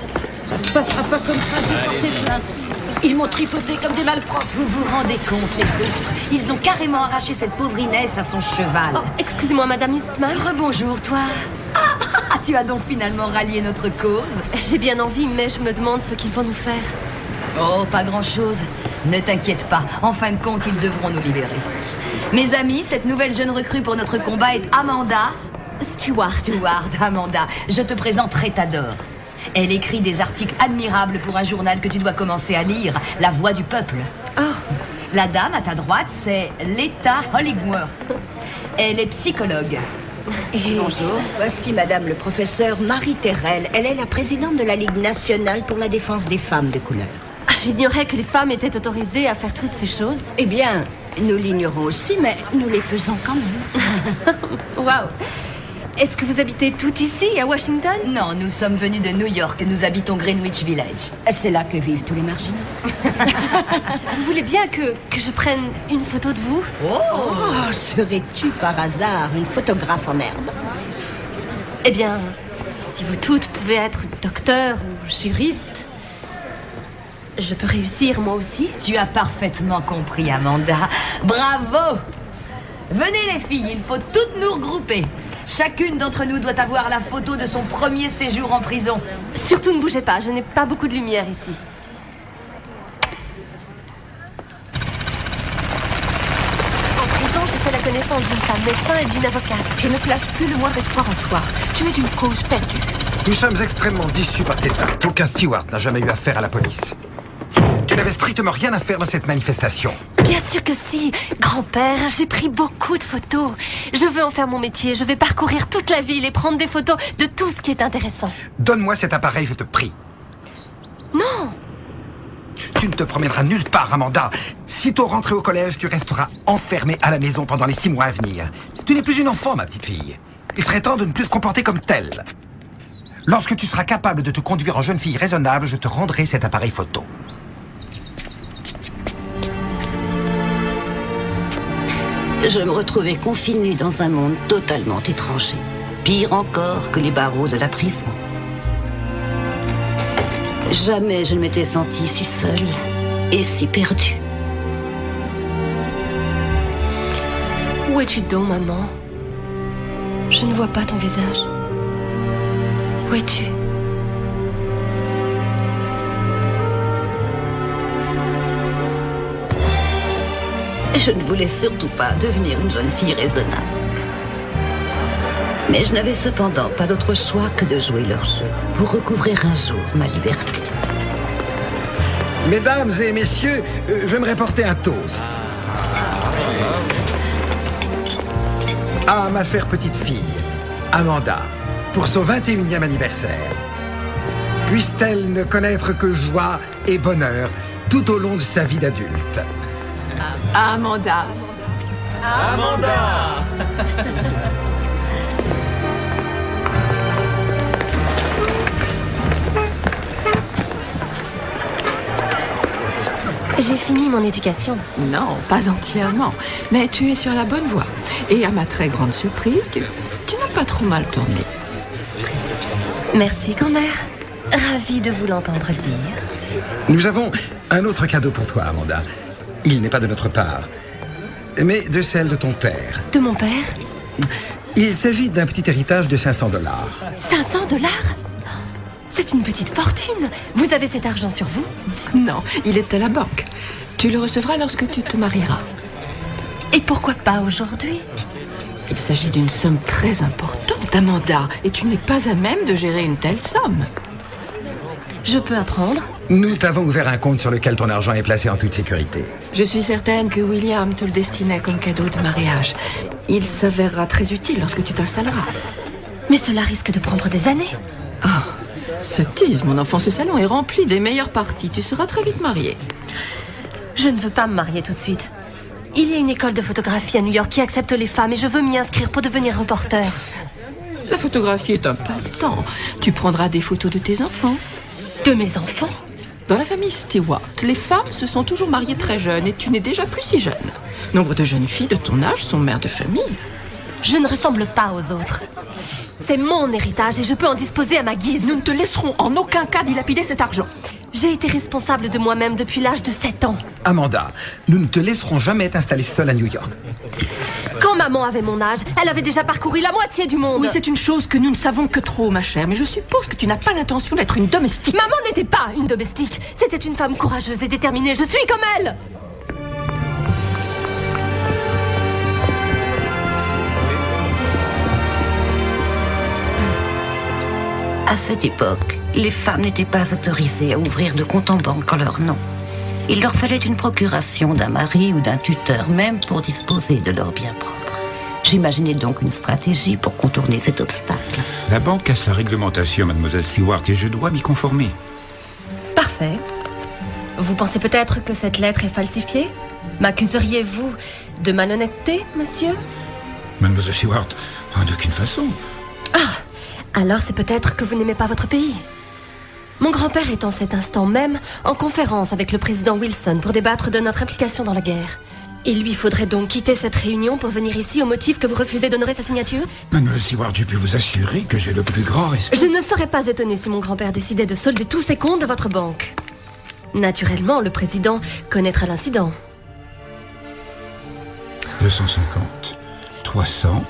se passera pas comme ça, j'ai porté plainte. Ils m'ont tripoté comme des malpropres. Vous vous rendez compte, les frustres? Ils ont carrément arraché cette pauvre Inès à son cheval. Oh, excusez-moi, Madame Eastman. Rebonjour, toi. Tu as donc finalement rallié notre cause? J'ai bien envie, mais je me demande ce qu'ils vont nous faire. Oh, pas grand-chose. Ne t'inquiète pas. En fin de compte, ils devront nous libérer. Mes amis, cette nouvelle jeune recrue pour notre combat est Amanda Stewart. Amanda, je te présente Rétador. Elle écrit des articles admirables pour un journal que tu dois commencer à lire, La Voix du Peuple. Oh. La dame à ta droite, c'est Leta Hollingworth. Elle est psychologue. Et bonjour. Voici Madame le professeur Marie Terrell. Elle est la présidente de la Ligue nationale pour la défense des femmes de couleur. J'ignorais que les femmes étaient autorisées à faire toutes ces choses. Eh bien, nous l'ignorons aussi, mais nous les faisons quand même. Waouh! Est-ce que vous habitez tout ici, à Washington? Non, nous sommes venus de New York. Nous habitons Greenwich Village. C'est là que vivent tous les marginaux. Vous voulez bien que je prenne une photo de vous? Oh, serais-tu par hasard une photographe en herbe? Eh bien, si vous toutes pouvez être docteur ou juriste, je peux réussir moi aussi. Tu as parfaitement compris, Amanda. Bravo! Venez les filles, il faut toutes nous regrouper. Chacune d'entre nous doit avoir la photo de son premier séjour en prison. Surtout ne bougez pas, je n'ai pas beaucoup de lumière ici. En prison, j'ai fait la connaissance d'une femme médecin et d'une avocate. Je ne place plus le moindre espoir en toi. Tu es une cause perdue. Nous sommes extrêmement déçus par tes actes. Aucun Stewart n'a jamais eu affaire à la police. Tu n'avais strictement rien à faire dans cette manifestation. Bien sûr que si. Grand-père, j'ai pris beaucoup de photos. Je veux en faire mon métier. Je vais parcourir toute la ville et prendre des photos de tout ce qui est intéressant. Donne-moi cet appareil, je te prie. Non. Tu ne te promèneras nulle part, Amanda. Sitôt rentrée au collège, tu resteras enfermée à la maison pendant les 6 mois à venir. Tu n'es plus une enfant, ma petite fille. Il serait temps de ne plus te comporter comme telle. Lorsque tu seras capable de te conduire en jeune fille raisonnable, je te rendrai cet appareil photo. Je me retrouvais confinée dans un monde totalement étranger. Pire encore que les barreaux de la prison. Jamais je ne m'étais sentie si seule et si perdue. Où es-tu donc, maman? Je ne vois pas ton visage. Où es-tu? Je ne voulais surtout pas devenir une jeune fille raisonnable. Mais je n'avais cependant pas d'autre choix que de jouer leur jeu pour recouvrir un jour ma liberté. Mesdames et messieurs, j'aimerais porter un toast. À ma chère petite fille, Amanda, pour son 21e anniversaire. Puisse-t-elle ne connaître que joie et bonheur tout au long de sa vie d'adulte. Amanda. Amanda. J'ai fini mon éducation. Non, pas entièrement. Mais tu es sur la bonne voie. Et à ma très grande surprise, tu n'as pas trop mal tourné. Merci, grand-mère. Ravie de vous l'entendre dire. Nous avons un autre cadeau pour toi, Amanda. Il n'est pas de notre part, mais de celle de ton père. De mon père? Il s'agit d'un petit héritage de $500. 500 $? C'est une petite fortune. Vous avez cet argent sur vous? Non, il est à la banque. Tu le recevras lorsque tu te marieras. Et pourquoi pas aujourd'hui? Il s'agit d'une somme très importante, Amanda, et tu n'es pas à même de gérer une telle somme. Je peux apprendre? Nous t'avons ouvert un compte sur lequel ton argent est placé en toute sécurité. Je suis certaine que William te le destinait comme cadeau de mariage. Il s'avérera très utile lorsque tu t'installeras. Mais cela risque de prendre des années. Ah, sottise, mon enfant, ce salon est rempli des meilleures parties. Tu seras très vite mariée. Je ne veux pas me marier tout de suite. Il y a une école de photographie à New York qui accepte les femmes et je veux m'y inscrire pour devenir reporter. La photographie est un passe-temps. Tu prendras des photos de tes enfants. De mes enfants? Dans la famille Stewart, les femmes se sont toujours mariées très jeunes et tu n'es déjà plus si jeune. Nombre de jeunes filles de ton âge sont mères de famille. Je ne ressemble pas aux autres. C'est mon héritage et je peux en disposer à ma guise. Nous ne te laisserons en aucun cas dilapider cet argent. J'ai été responsable de moi-même depuis l'âge de 7 ans. Amanda, nous ne te laisserons jamais t'installer seule à New York. Quand maman avait mon âge, elle avait déjà parcouru la moitié du monde. Oui, c'est une chose que nous ne savons que trop, ma chère. Mais je suppose que tu n'as pas l'intention d'être une domestique. Maman n'était pas une domestique. C'était une femme courageuse et déterminée. Je suis comme elle. À cette époque, les femmes n'étaient pas autorisées à ouvrir de compte en banque en leur nom. Il leur fallait une procuration d'un mari ou d'un tuteur, même pour disposer de leurs biens propres. J'imaginais donc une stratégie pour contourner cet obstacle. La banque a sa réglementation, mademoiselle Seward, et je dois m'y conformer. Parfait. Vous pensez peut-être que cette lettre est falsifiée? M'accuseriez-vous de malhonnêteté, monsieur? Mademoiselle Seward, en aucune façon. Alors c'est peut-être que vous n'aimez pas votre pays. Mon grand-père est en cet instant même en conférence avec le président Wilson pour débattre de notre implication dans la guerre. Il lui faudrait donc quitter cette réunion pour venir ici au motif que vous refusez d'honorer sa signature? Mademoiselle Seward, je peux vous assurer que j'ai le plus grand respect. Je ne serais pas étonnée si mon grand-père décidait de solder tous ses comptes de votre banque. Naturellement, le président connaîtra l'incident. 250, 300,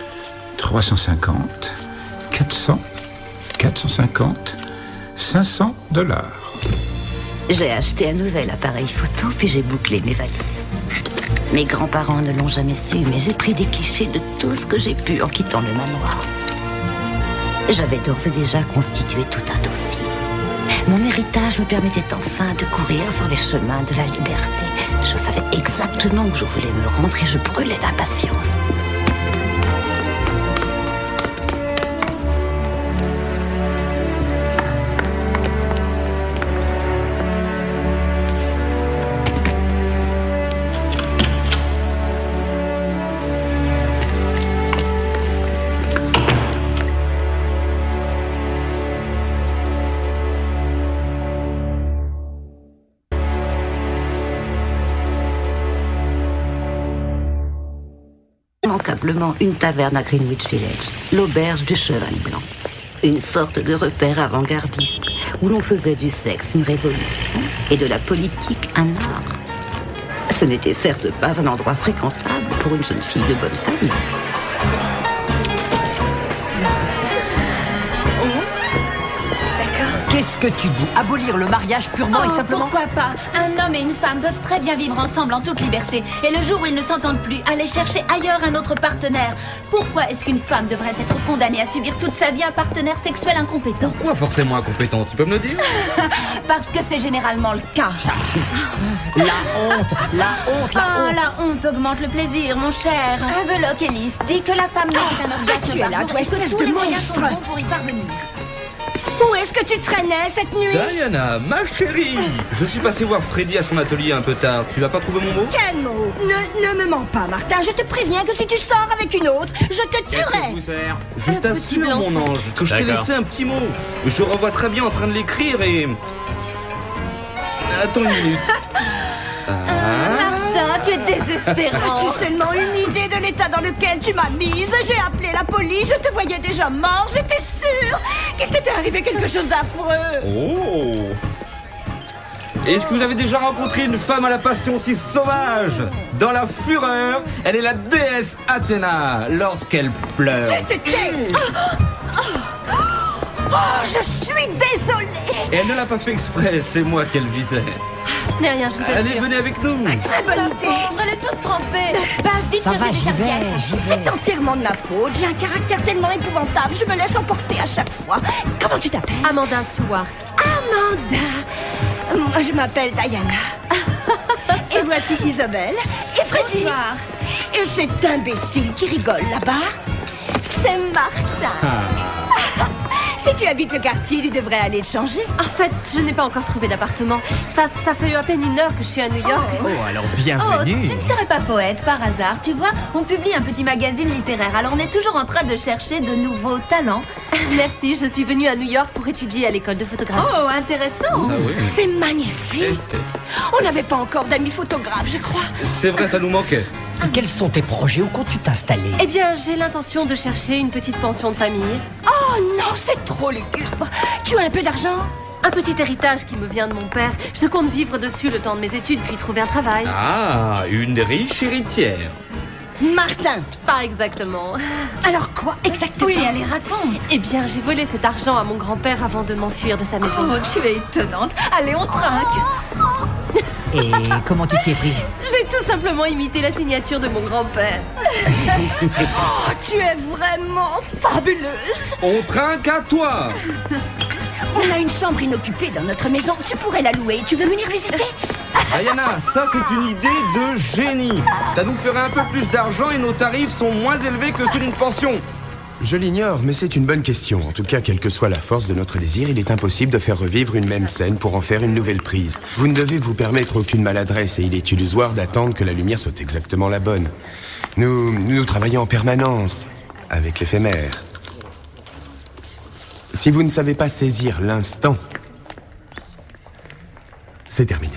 350, 400, 450, $500. J'ai acheté un nouvel appareil photo, puis j'ai bouclé mes valises. Mes grands-parents ne l'ont jamais su, mais j'ai pris des clichés de tout ce que j'ai pu en quittant le manoir. J'avais d'ores et déjà constitué tout un dossier. Mon héritage me permettait enfin de courir sur les chemins de la liberté. Je savais exactement où je voulais me rendre et je brûlais d'impatience. Immanquablement une taverne à Greenwich Village, l'auberge du Cheval Blanc. Une sorte de repère avant-gardiste où l'on faisait du sexe une révolution et de la politique un art. Ce n'était certes pas un endroit fréquentable pour une jeune fille de bonne famille. Qu'est-ce que tu dis? Abolir le mariage purement et simplement? Pourquoi pas? Un homme et une femme peuvent très bien vivre ensemble en toute liberté. Et le jour où ils ne s'entendent plus, aller chercher ailleurs un autre partenaire. Pourquoi est-ce qu'une femme devrait être condamnée à subir toute sa vie un partenaire sexuel incompétent? Pourquoi forcément incompétent? Tu peux me le dire? Parce que c'est généralement le cas. La honte, la honte, la honte. La honte augmente le plaisir, mon cher. Havelock Ellis dit que la femme mérite un orgasme par jour et que tous les moyens sont bons pour y parvenir. Où est-ce que tu traînais cette nuit? Diana, ma chérie, je suis passé voir Freddy à son atelier un peu tard. Tu n'as pas trouvé mon mot? Quel mot? Ne me mens pas, Martin. Je te préviens que si tu sors avec une autre, je te tuerai. Je t'assure, mon ange, que je t'ai laissé un petit mot. Je revois très bien en train de l'écrire et... Attends une minute. Martin, tu es désespérant. As-tu seulement une idée de l'état dans lequel tu m'as mise? J'ai appelé la police, je te voyais déjà mort. J'étais sûre qu'il t'était arrivé quelque chose d'affreux. Oh! Est-ce que vous avez déjà rencontré une femme à la passion si sauvage? Dans la fureur, elle est la déesse Athéna lorsqu'elle pleure. Tu te tais! Oh, je suis désolée. Et elle ne l'a pas fait exprès, c'est moi qu'elle visait. Ce n'est rien, je vous assure. Allez, venez avec nous. Très bonne idée. Pauvre, elle est toute trempée. Va vite chercher des serviettes. C'est entièrement de ma faute. J'ai un caractère tellement épouvantable. Je me laisse emporter à chaque fois. Comment tu t'appelles? Amanda Stewart. Amanda. Moi, je m'appelle Diana. Et voici Isabelle. Et Freddy. Bonsoir. Et cet imbécile qui rigole là-bas, c'est Martin. Si tu habites le quartier, tu devrais aller te changer. En fait, je n'ai pas encore trouvé d'appartement. Ça fait à peine 1 heure que je suis à New York. Oh, alors bienvenue. Oh, tu ne serais pas poète par hasard, tu vois? On publie un petit magazine littéraire, alors on est toujours en train de chercher de nouveaux talents. Merci, je suis venue à New York pour étudier à l'école de photographie. Oh, intéressant. C'est magnifique. On n'avait pas encore d'amis photographes, je crois. C'est vrai, ça nous manquait. Quels sont tes projets? Où comptes-tu t'installer? Eh bien, j'ai l'intention de chercher une petite pension de famille. Oh non, c'est trop lugubre. Tu as un peu d'argent? Un petit héritage qui me vient de mon père. Je compte vivre dessus le temps de mes études, puis trouver un travail. Ah, une riche héritière. Martin. Pas exactement. Alors quoi exactement? Oui, allez, raconte. Eh bien, j'ai volé cet argent à mon grand-père avant de m'enfuir de sa maison. Oh, tu es étonnante. Allez, on trinque. Et comment tu t'y es prise? J'ai tout simplement imité la signature de mon grand-père. Oh, tu es vraiment fabuleuse. On trinque à toi. On a une chambre inoccupée dans notre maison. Tu pourrais la louer. Tu veux venir visiter? Diana, ça c'est une idée de génie. Ça nous ferait un peu plus d'argent et nos tarifs sont moins élevés que ceux d'une pension. Je l'ignore, mais c'est une bonne question. En tout cas, quelle que soit la force de notre désir, il est impossible de faire revivre une même scène pour en faire une nouvelle prise. Vous ne devez vous permettre aucune maladresse et il est illusoire d'attendre que la lumière soit exactement la bonne. Nous travaillons en permanence avec l'éphémère. Si vous ne savez pas saisir l'instant, c'est terminé.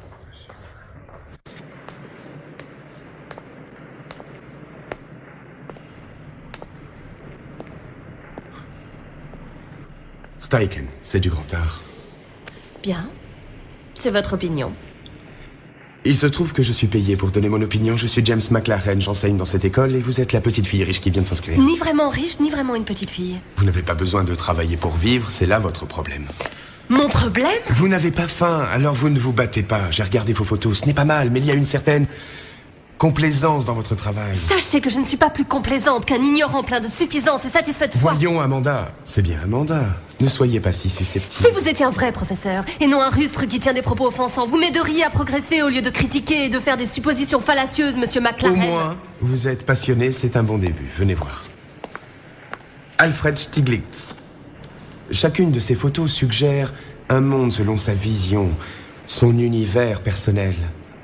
Steichen, c'est du grand art. Bien. C'est votre opinion. Il se trouve que je suis payé pour donner mon opinion. Je suis James McLaren, j'enseigne dans cette école et vous êtes la petite fille riche qui vient de s'inscrire. Ni vraiment riche, ni vraiment une petite fille. Vous n'avez pas besoin de travailler pour vivre, c'est là votre problème. Mon problème? Vous n'avez pas faim, alors vous ne vous battez pas. J'ai regardé vos photos, ce n'est pas mal, mais il y a une certaine complaisance dans votre travail. Sachez que je ne suis pas plus complaisante qu'un ignorant plein de suffisance et satisfait de soi. Voyons, Amanda. C'est bien Amanda. Ne soyez pas si susceptible. Si vous étiez un vrai professeur, et non un rustre qui tient des propos offensants, vous m'aideriez à progresser au lieu de critiquer et de faire des suppositions fallacieuses, monsieur McLaren. Au moins, vous êtes passionné, c'est un bon début. Venez voir. Alfred Stieglitz. Chacune de ces photos suggère un monde selon sa vision, son univers personnel.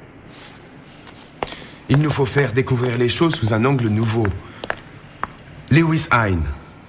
Il nous faut faire découvrir les choses sous un angle nouveau. Lewis Hine.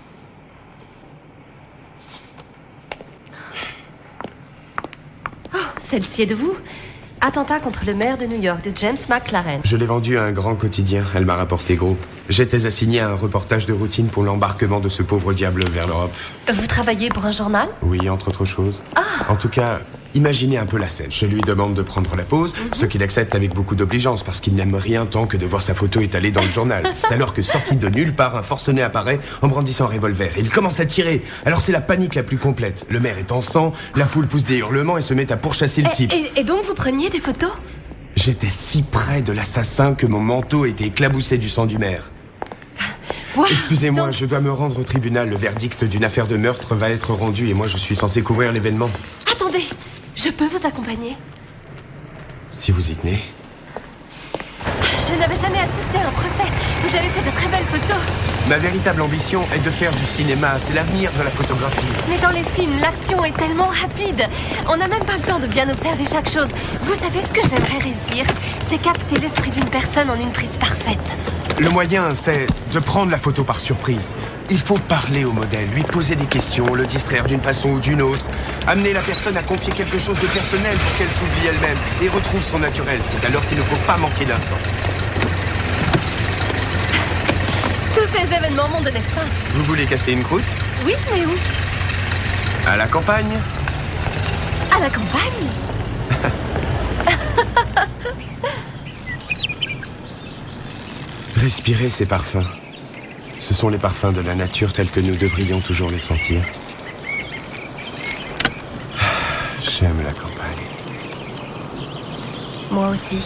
Oh, celle-ci est de vous. Attentat contre le maire de New York, de James McLaren. Je l'ai vendue à un grand quotidien. Elle m'a rapporté gros. J'étais assigné à un reportage de routine pour l'embarquement de ce pauvre diable vers l'Europe. Vous travaillez pour un journal? Oui, entre autres choses. En tout cas, imaginez un peu la scène. Je lui demande de prendre la pause, ce qu'il accepte avec beaucoup d'obligeance parce qu'il n'aime rien tant que de voir sa photo étalée dans le journal. C'est alors que, sorti de nulle part, un forcené apparaît en brandissant un revolver. Il commence à tirer. Alors c'est la panique la plus complète. Le maire est en sang, la foule pousse des hurlements et se met à pourchasser le type. Et donc vous preniez des photos? J'étais si près de l'assassin que mon manteau était éclaboussé du sang du maire. Excusez-moi, je dois me rendre au tribunal. Le verdict d'une affaire de meurtre va être rendu et moi je suis censé couvrir l'événement. Attendez, je peux vous accompagner? Si vous y tenez. Je n'avais jamais assisté à un procès. Vous avez fait de très belles photos. Ma véritable ambition est de faire du cinéma. C'est l'avenir de la photographie. Mais dans les films, l'action est tellement rapide. On n'a même pas le temps de bien observer chaque chose. Vous savez ce que j'aimerais réussir? C'est capter l'esprit d'une personne en une prise parfaite. Le moyen, c'est de prendre la photo par surprise. Il faut parler au modèle, lui poser des questions, le distraire d'une façon ou d'une autre. Amener la personne à confier quelque chose de personnel pour qu'elle s'oublie elle-même et retrouve son naturel. C'est alors qu'il ne faut pas manquer d'instant. Tous ces événements m'ont donné faim. Vous voulez casser une croûte? Oui, mais où? À la campagne. À la campagne? Respirez ces parfums. Ce sont les parfums de la nature tels que nous devrions toujours les sentir. J'aime la campagne. Moi aussi.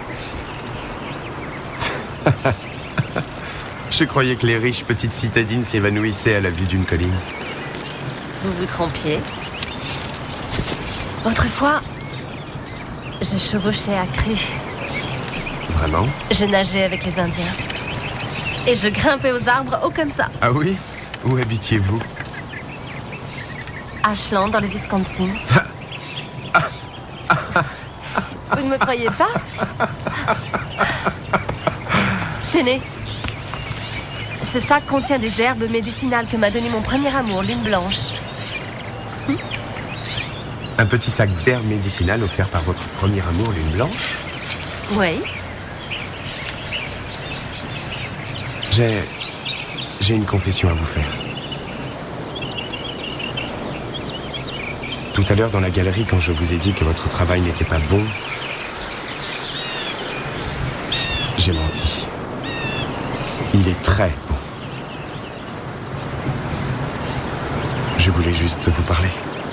Je croyais que les riches petites citadines s'évanouissaient à la vue d'une colline. Vous vous trompiez. Autrefois, je chevauchais à cru. Vraiment? Je nageais avec les Indiens. Et je grimpais aux arbres haut comme ça. Ah oui? Où habitiez-vous? Ashland, dans le Wisconsin. Vous ne me croyez pas? Tenez. Ce sac contient des herbes médicinales que m'a donné mon premier amour, Lune Blanche. Un petit sac d'herbes médicinales offert par votre premier amour, Lune Blanche? Oui. J'ai une confession à vous faire. Tout à l'heure dans la galerie, quand je vous ai dit que votre travail n'était pas bon, j'ai menti. Il est très bon. Je voulais juste vous parler.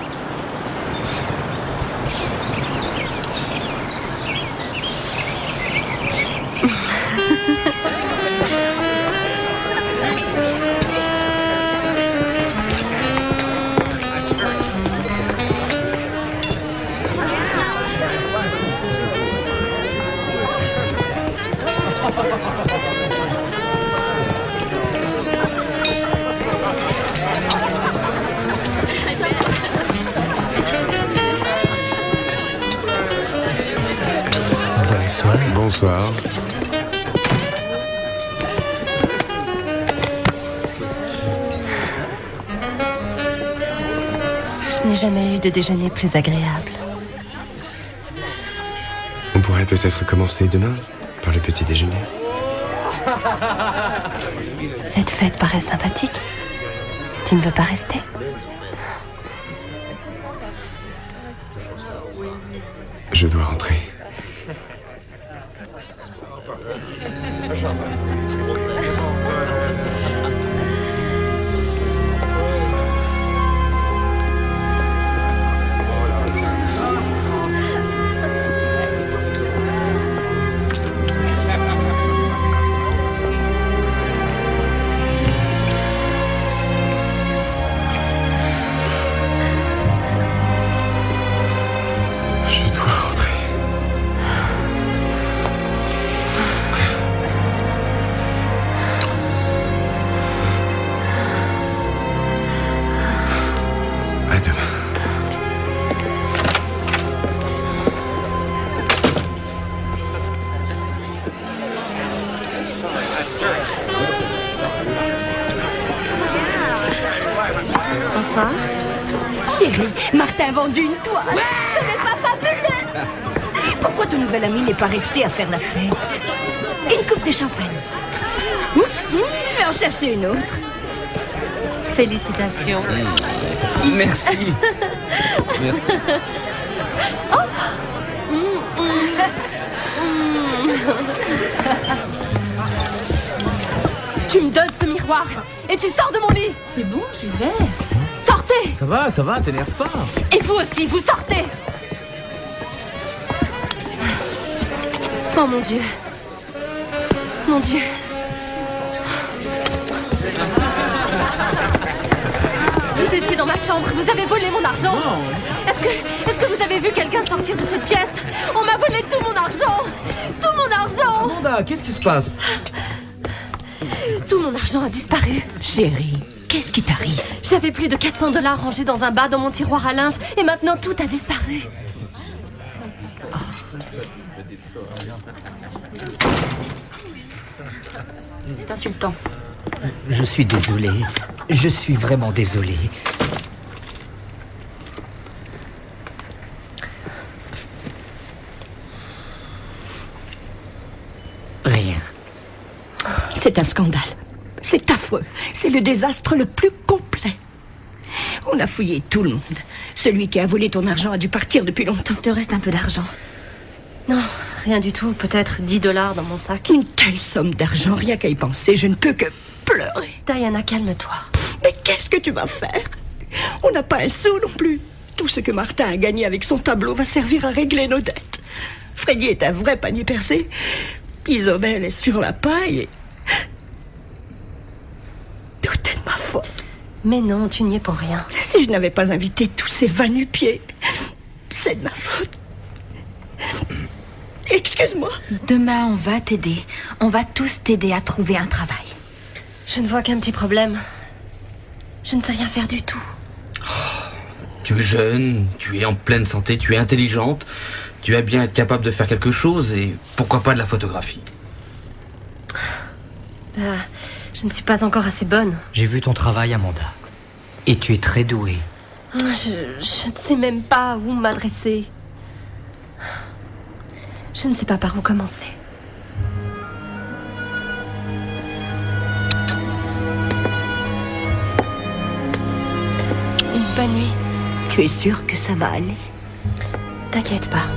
Bonsoir. Je n'ai jamais eu de déjeuner plus agréable. On pourrait peut-être commencer demain, par le petit déjeuner. Cette fête paraît sympathique. Tu ne veux pas rester? Je dois rentrer. Chérie, Martin a vendu une toile. Ce n'est pas fabuleux. Pourquoi ton nouvel ami n'est pas resté à faire la fête? Une coupe de champagne. Oups, je vais en chercher une autre. Félicitations. Merci. Merci. Tu me donnes ce miroir et tu sors de mon lit. C'est bon, j'y vais. Sortez. Ça va, t'énerve pas. Et vous aussi, vous sortez. Oh mon Dieu. Mon Dieu. Vous étiez dans ma chambre, vous avez volé mon argent. Est-ce que vous avez vu quelqu'un sortir de cette pièce? On m'a volé tout mon argent. Tout mon argent. Amanda, qu'est-ce qui se passe? Tout mon argent a disparu. Chérie, qu'est-ce qui t'arrive? J'avais plus de 400 $ rangés dans un bas dans mon tiroir à linge et maintenant tout a disparu. C'est insultant. Je suis désolé. Je suis vraiment désolé. Rien. C'est un scandale. C'est affreux. C'est le désastre le plus complet. On a fouillé tout le monde. Celui qui a volé ton argent a dû partir depuis longtemps. Il te reste un peu d'argent. Non, rien du tout. Peut-être 10 $ dans mon sac. Une telle somme d'argent, rien qu'à y penser, je ne peux que pleurer. Diana, calme-toi. Mais qu'est-ce que tu vas faire? On n'a pas un sou non plus. Tout ce que Martin a gagné avec son tableau va servir à régler nos dettes. Freddy est un vrai panier percé. Isobel est sur la paille et... Tout est de ma faute. Mais non, tu n'y es pour rien. Si je n'avais pas invité tous ces va-nu-pieds, c'est de ma faute. Excuse-moi. Demain, on va t'aider. On va tous t'aider à trouver un travail. Je ne vois qu'un petit problème. Je ne sais rien faire du tout. Tu es jeune, tu es en pleine santé, tu es intelligente. Tu vas bien être capable de faire quelque chose et pourquoi pas de la photographie. Je ne suis pas encore assez bonne. J'ai vu ton travail, Amanda. Et tu es très douée. Je ne sais même pas où m'adresser. Je ne sais pas par où commencer. Bonne nuit. Tu es sûre que ça va aller? T'inquiète pas.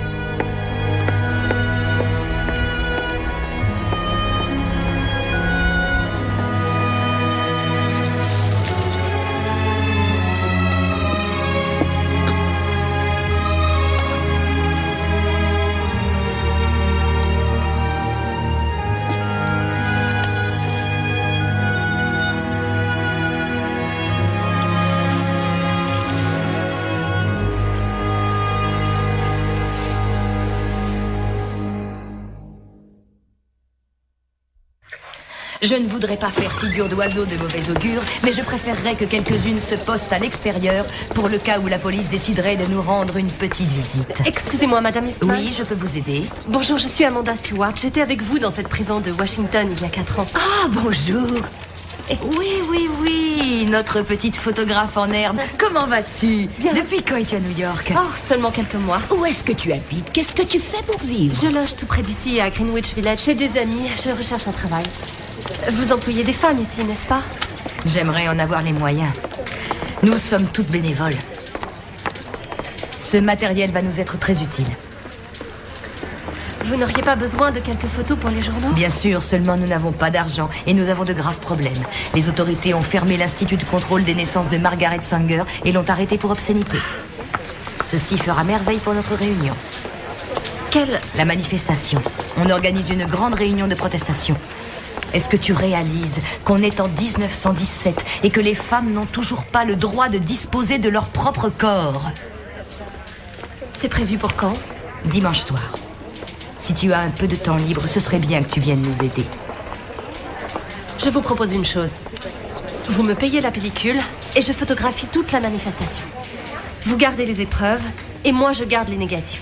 Je ne voudrais pas faire figure d'oiseau de mauvais augure, mais je préférerais que quelques-unes se postent à l'extérieur pour le cas où la police déciderait de nous rendre une petite visite. Excusez-moi, Madame Eastman. Oui, je peux vous aider. Bonjour, je suis Amanda Stewart. J'étais avec vous dans cette prison de Washington il y a 4 ans. Ah, bonjour. Oui, notre petite photographe en herbe. Comment vas-tu? Bien. Depuis quand es-tu à New York? Oh, seulement quelques mois. Où est-ce que tu habites? Qu'est-ce que tu fais pour vivre? Je loge tout près d'ici, à Greenwich Village, chez des amis. Je recherche un travail. Vous employez des femmes ici, n'est-ce pas? J'aimerais en avoir les moyens. Nous sommes toutes bénévoles. Ce matériel va nous être très utile. Vous n'auriez pas besoin de quelques photos pour les journaux? Bien sûr, seulement nous n'avons pas d'argent et nous avons de graves problèmes. Les autorités ont fermé l'Institut de contrôle des naissances de Margaret Sanger et l'ont arrêté pour obscénité. Ceci fera merveille pour notre réunion. Quelle? La manifestation. On organise une grande réunion de protestation. Est-ce que tu réalises qu'on est en 1917 et que les femmes n'ont toujours pas le droit de disposer de leur propre corps? C'est prévu pour quand? Dimanche soir. Si tu as un peu de temps libre, ce serait bien que tu viennes nous aider. Je vous propose une chose. Vous me payez la pellicule et je photographie toute la manifestation. Vous gardez les épreuves et moi je garde les négatifs.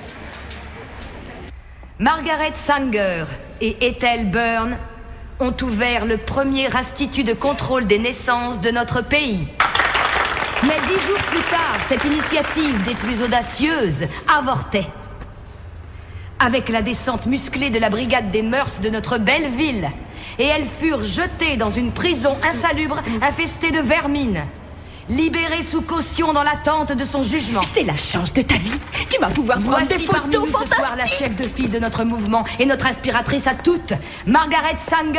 Margaret Sanger et Ethel Byrne ont ouvert le premier institut de contrôle des naissances de notre pays. Mais 10 jours plus tard, cette initiative des plus audacieuses avortait. Avec la descente musclée de la brigade des mœurs de notre belle ville. Et elles furent jetées dans une prison insalubre infestée de vermine. Libérée sous caution dans l'attente de son jugement. C'est la chance de ta vie. Tu vas pouvoir prendre des photos parmi nous ce soir la chef de file de notre mouvement et notre inspiratrice à toutes, Margaret Sanger.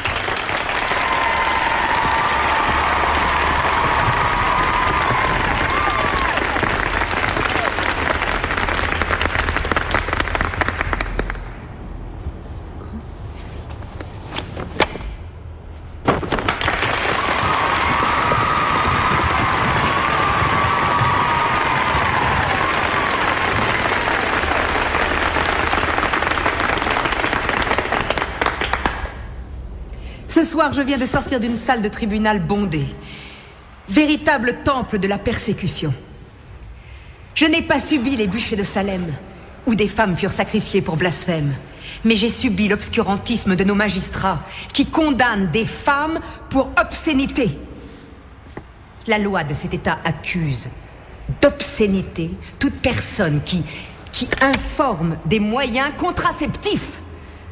Ce soir, je viens de sortir d'une salle de tribunal bondée. Véritable temple de la persécution. Je n'ai pas subi les bûchers de Salem, où des femmes furent sacrifiées pour blasphème. Mais j'ai subi l'obscurantisme de nos magistrats, qui condamnent des femmes pour obscénité. La loi de cet État accuse d'obscénité toute personne qui informe des moyens contraceptifs.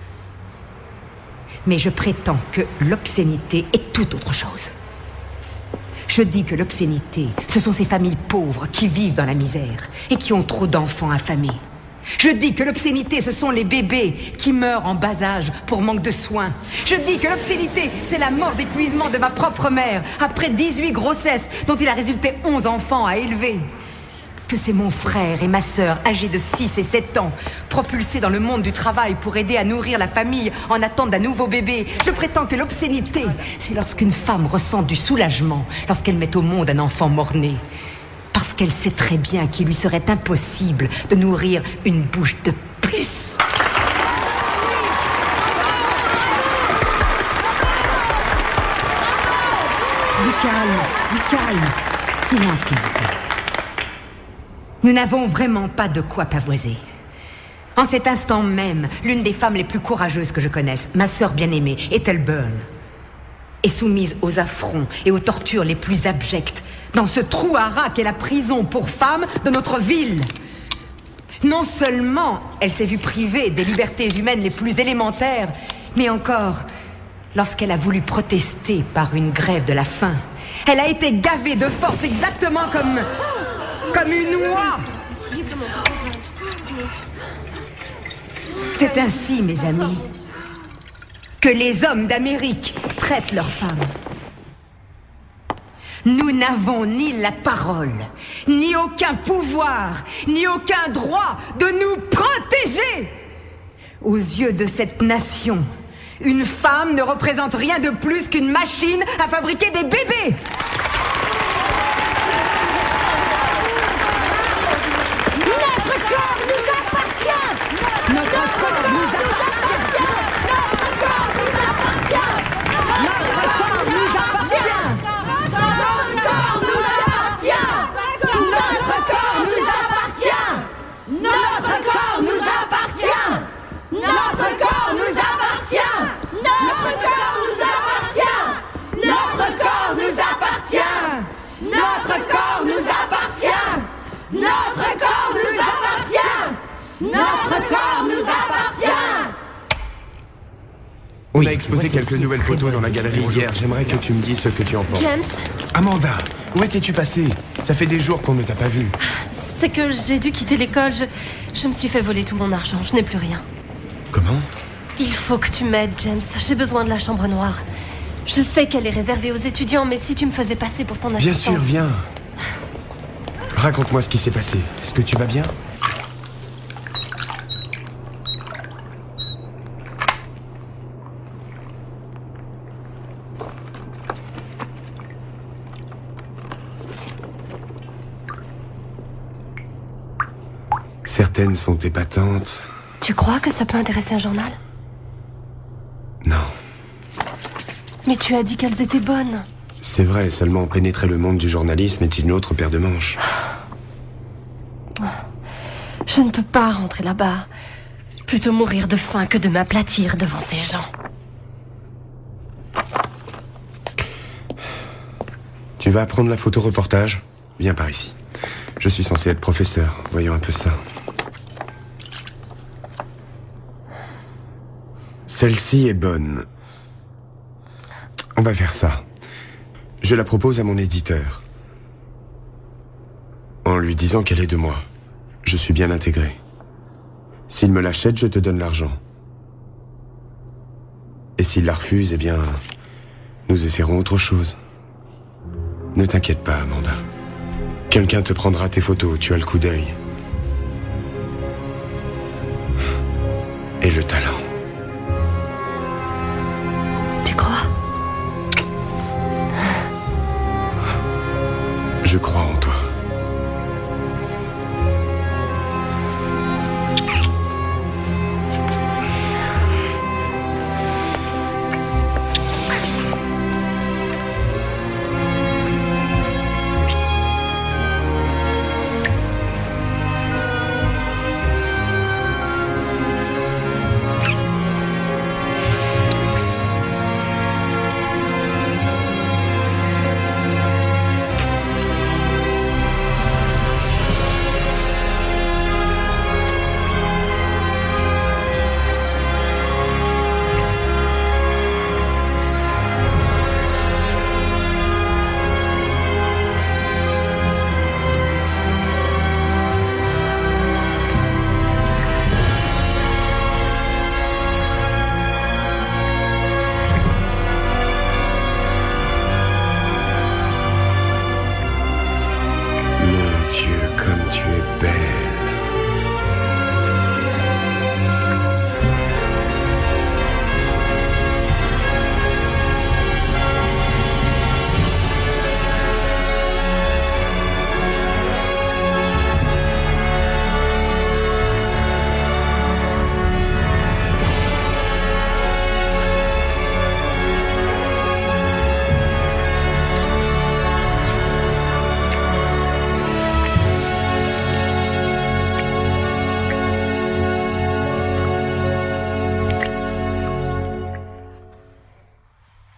Mais je prétends que l'obscénité est tout autre chose. Je dis que l'obscénité, ce sont ces familles pauvres qui vivent dans la misère et qui ont trop d'enfants affamés. Je dis que l'obscénité, ce sont les bébés qui meurent en bas âge pour manque de soins. Je dis que l'obscénité, c'est la mort d'épuisement de ma propre mère après 18 grossesses dont il a résulté 11 enfants à élever. Que c'est mon frère et ma sœur, âgés de 6 et 7 ans, propulsés dans le monde du travail pour aider à nourrir la famille en attente d'un nouveau bébé. Je prétends que l'obscénité, c'est lorsqu'une femme ressent du soulagement lorsqu'elle met au monde un enfant mort-né. Parce qu'elle sait très bien qu'il lui serait impossible de nourrir une bouche de plus. Du calme, silence s'il vous plaît. Nous n'avons vraiment pas de quoi pavoiser. En cet instant même, l'une des femmes les plus courageuses que je connaisse, ma sœur bien-aimée, Ethel Byrne, est soumise aux affronts et aux tortures les plus abjectes dans ce trou à rats qu'est la prison pour femmes de notre ville. Non seulement elle s'est vue privée des libertés humaines les plus élémentaires, mais encore, lorsqu'elle a voulu protester par une grève de la faim, elle a été gavée de force exactement comme une oie. C'est ainsi, mes amis, que les hommes d'Amérique traitent leurs femmes. Nous n'avons ni la parole, ni aucun pouvoir, ni aucun droit de nous protéger. Aux yeux de cette nation, une femme ne représente rien de plus qu'une machine à fabriquer des bébés. Notre corps nous appartient. Notre corps nous appartient. Notre corps nous appartient. Notre corps nous appartient. Notre corps nous appartient. Notre corps nous appartient. Notre corps nous appartient. Notre corps nous appartient. Notre corps nous appartient. Notre corps nous appartient. Notre corps nous appartient. Notre corps nous appartient. Notre corps nous appartient. On a exposé quelques nouvelles photos dans la galerie hier. J'aimerais que tu me dises ce que tu en penses. James. Amanda, où étais-tu passée? Ça fait des jours qu'on ne t'a pas vue. C'est que j'ai dû quitter l'école. Je me suis fait voler tout mon argent. Je n'ai plus rien. Comment? Il faut que tu m'aides, James. J'ai besoin de la chambre noire. Je sais qu'elle est réservée aux étudiants, mais si tu me faisais passer pour ton assistante... Bien sûr, viens. Raconte-moi ce qui s'est passé. Est-ce que tu vas bien? Certaines sont épatantes. Tu crois que ça peut intéresser un journal? Non. Mais tu as dit qu'elles étaient bonnes. C'est vrai, seulement pénétrer le monde du journalisme est une autre paire de manches. Je ne peux pas rentrer là-bas. Plutôt mourir de faim que de m'aplatir devant ces gens. Tu vas apprendre la photoreportage? Viens par ici. Je suis censé être professeur. Voyons un peu ça. Celle-ci est bonne. On va faire ça. Je la propose à mon éditeur. En lui disant qu'elle est de moi. Je suis bien intégré. S'il me l'achète, je te donne l'argent. Et s'il la refuse, eh bien, nous essaierons autre chose. Ne t'inquiète pas, Amanda. Quelqu'un te prendra tes photos, tu as le coup d'œil. Et le talent. Tu crois? Je crois en toi.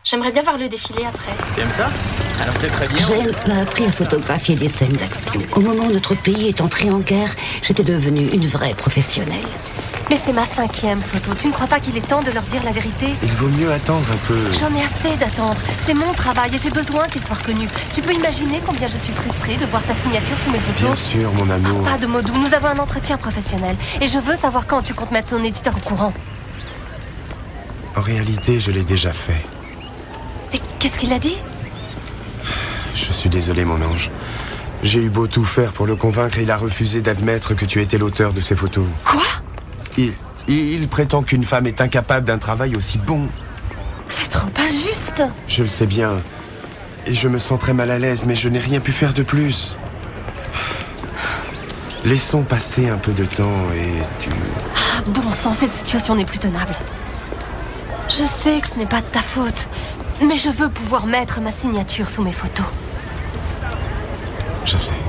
J'aimerais bien voir le défilé après. Tu aimes ça? Alors c'est très bien. James m'a appris à photographier des scènes d'action. Au moment où notre pays est entré en guerre, j'étais devenue une vraie professionnelle. Mais c'est ma 5e photo. Tu ne crois pas qu'il est temps de leur dire la vérité? Il vaut mieux attendre un peu. J'en ai assez d'attendre. C'est mon travail et j'ai besoin qu'il soit reconnu. Tu peux imaginer combien je suis frustrée de voir ta signature sous mes photos? Bien sûr, mon amour. Pas de mots doux. Nous avons un entretien professionnel. Et je veux savoir quand tu comptes mettre ton éditeur au courant. En réalité, je l'ai déjà fait. Et qu'est-ce qu'il a dit? Je suis désolé, mon ange. J'ai eu beau tout faire pour le convaincre, il a refusé d'admettre que tu étais l'auteur de ces photos. Quoi? Il prétend qu'une femme est incapable d'un travail aussi bon. C'est trop injuste. Je le sais bien. Et je me sens très mal à l'aise, mais je n'ai rien pu faire de plus. Laissons passer un peu de temps et tu... Ah, bon sang, cette situation n'est plus tenable. Je sais que ce n'est pas de ta faute, mais je veux pouvoir mettre ma signature sous mes photos. Je sais.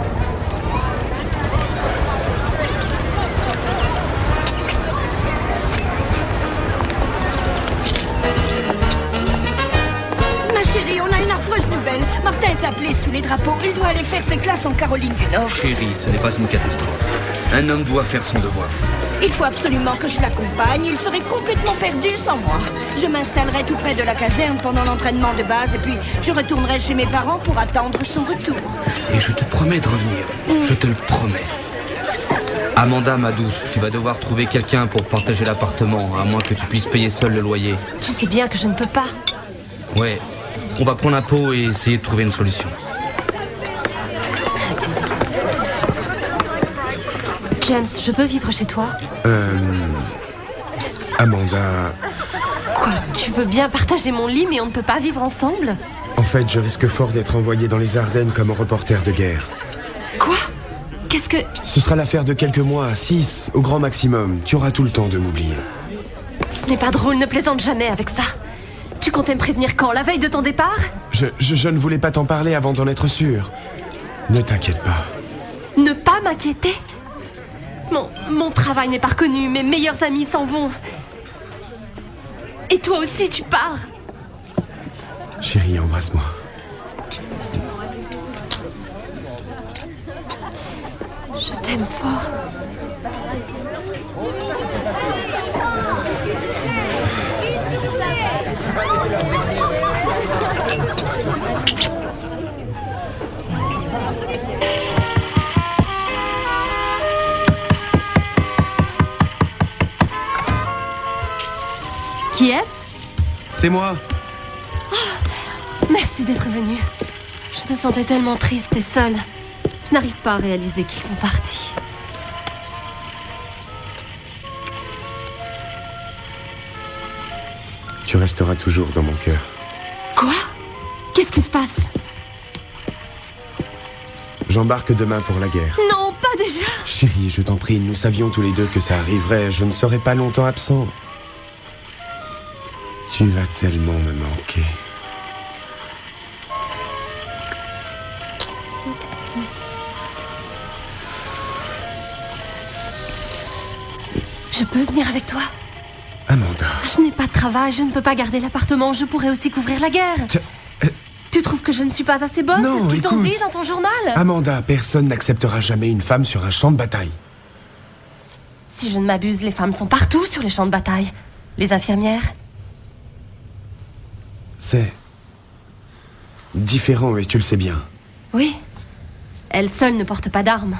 Ma chérie, on a une affreuse nouvelle. Martin est appelé sous les drapeaux. Il doit aller faire ses classes en Caroline du Nord. Chérie, ce n'est pas une catastrophe. Un homme doit faire son devoir. Il faut absolument que je l'accompagne. Il serait complètement perdu sans moi. Je m'installerai tout près de la caserne pendant l'entraînement de base et puis je retournerai chez mes parents pour attendre son retour. Et je te promets de revenir. Je te le promets. Amanda, ma douce, tu vas devoir trouver quelqu'un pour partager l'appartement, à moins que tu puisses payer seul le loyer. Tu sais bien que je ne peux pas. Ouais, on va prendre un pot et essayer de trouver une solution. James, je peux vivre chez toi? Amanda... Quoi? Tu veux bien partager mon lit, mais on ne peut pas vivre ensemble? En fait, je risque fort d'être envoyé dans les Ardennes comme reporter de guerre. Quoi? Qu'est-ce que... Ce sera l'affaire de quelques mois, 6 au grand maximum. Tu auras tout le temps de m'oublier. Ce n'est pas drôle, ne plaisante jamais avec ça. Tu comptais me prévenir quand? La veille de ton départ? Je ne voulais pas t'en parler avant d'en être sûr. Ne t'inquiète pas. Ne pas m'inquiéter? Mon travail n'est pas reconnu, mes meilleurs amis s'en vont. Et toi aussi, tu pars. Chérie, embrasse-moi. Je t'aime fort. Qui est-ce? C'est moi. Oh, merci d'être venu. Je me sentais tellement triste et seule. Je n'arrive pas à réaliser qu'ils sont partis. Tu resteras toujours dans mon cœur. Quoi? Qu'est-ce qui se passe? J'embarque demain pour la guerre. Non, pas déjà. Chérie, je t'en prie, nous savions tous les deux que ça arriverait. Je ne serai pas longtemps absent. Tu vas tellement me manquer. Je peux venir avec toi? Amanda. Je n'ai pas de travail, je ne peux pas garder l'appartement. Je pourrais aussi couvrir la guerre. Tu trouves que je ne suis pas assez bonne? Non, c'est ce qu'ils t'ont écoute. dit dans ton journal? Amanda, personne n'acceptera jamais une femme sur un champ de bataille. Si je ne m'abuse, les femmes sont partout sur les champs de bataille. Les infirmières? C'est différent et tu le sais bien. Oui. Elles seules ne portent pas d'armes.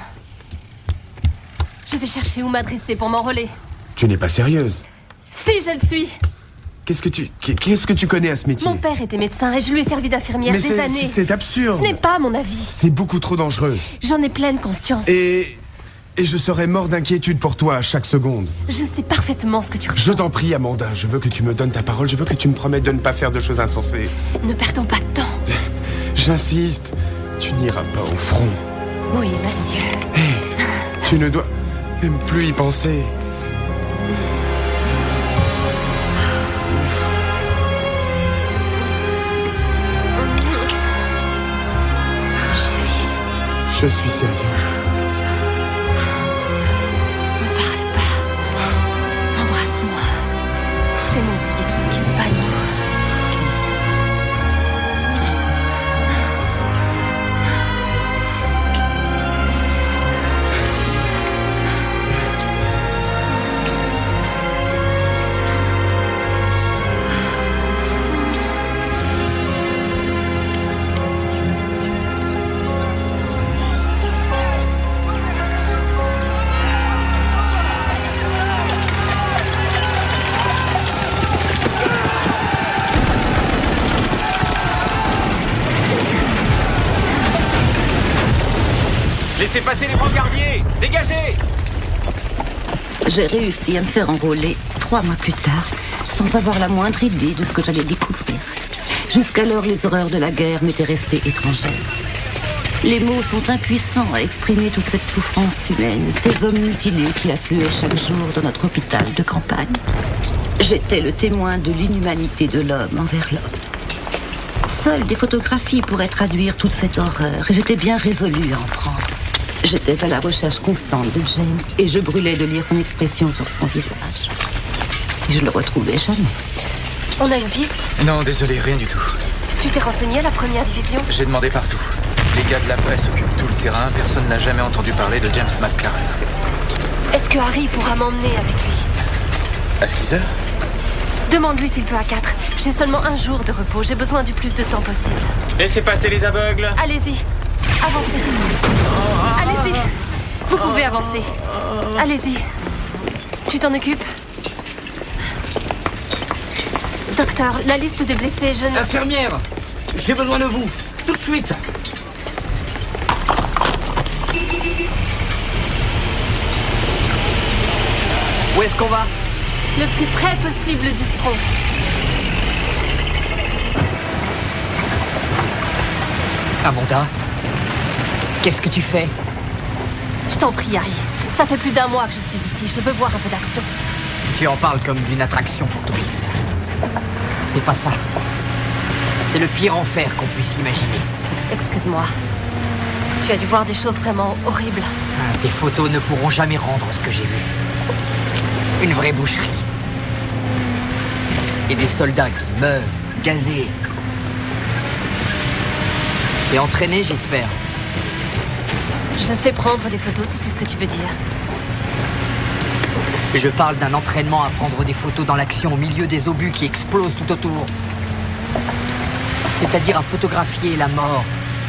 Je vais chercher où m'adresser pour m'enrôler. Tu n'es pas sérieuse. Si, je le suis. Qu'est-ce que tu connais à ce métier? Mon père était médecin et je lui ai servi d'infirmière des années. C'est absurde. Ce n'est pas mon avis. C'est beaucoup trop dangereux. J'en ai pleine conscience. Et je serais mort d'inquiétude pour toi à chaque seconde. Je sais parfaitement ce que tu ressens. Je t'en prie, Amanda, je veux que tu me donnes ta parole, je veux que tu me promettes de ne pas faire de choses insensées. Ne perdons pas de temps. J'insiste, tu n'iras pas au front. Oui, monsieur. Hey, tu ne dois même plus y penser. Je suis sérieux. Ne parle pas. Embrasse-moi. Fais-moi oublier tout ce qui n'est pas nous. Laissez passer les brancardiers! Dégagez! J'ai réussi à me faire enrôler 3 mois plus tard, sans avoir la moindre idée de ce que j'allais découvrir. Jusqu'alors, les horreurs de la guerre m'étaient restées étrangères. Les mots sont impuissants à exprimer toute cette souffrance humaine, ces hommes mutilés qui affluaient chaque jour dans notre hôpital de campagne. J'étais le témoin de l'inhumanité de l'homme envers l'homme. Seules des photographies pourraient traduire toute cette horreur, et j'étais bien résolue à en prendre. J'étais à la recherche constante de James, et je brûlais de lire son expression sur son visage. Si je le retrouvais jamais. On a une piste? Non, désolé, rien du tout. Tu t'es renseigné à la première division? J'ai demandé partout. Les gars de la presse occupent tout le terrain, personne n'a jamais entendu parler de James McLaren. Est-ce que Harry pourra m'emmener avec lui? À 6 heures? Demande-lui s'il peut à 4. J'ai seulement 1 jour de repos, j'ai besoin du plus de temps possible. Laissez passer les aveugles. Allez-y, avancez. Allez-y, vous pouvez avancer. Allez-y. Tu t'en occupes? Docteur, la liste des blessés, je ne... Infirmière, j'ai besoin de vous, tout de suite. Où est-ce qu'on va? Le plus près possible du front. Amanda, qu'est-ce que tu fais? Je t'en prie, Harry. Ça fait plus d'1 mois que je suis ici. Je veux voir un peu d'action. Tu en parles comme d'une attraction pour touristes. C'est pas ça. C'est le pire enfer qu'on puisse imaginer. Excuse-moi. Tu as dû voir des choses vraiment horribles. Tes photos ne pourront jamais rendre ce que j'ai vu. Une vraie boucherie. Et des soldats qui meurent, gazés. T'es entraîné, j'espère. Je sais prendre des photos, si c'est ce que tu veux dire. Je parle d'un entraînement à prendre des photos dans l'action au milieu des obus qui explosent tout autour. C'est-à-dire à photographier la mort.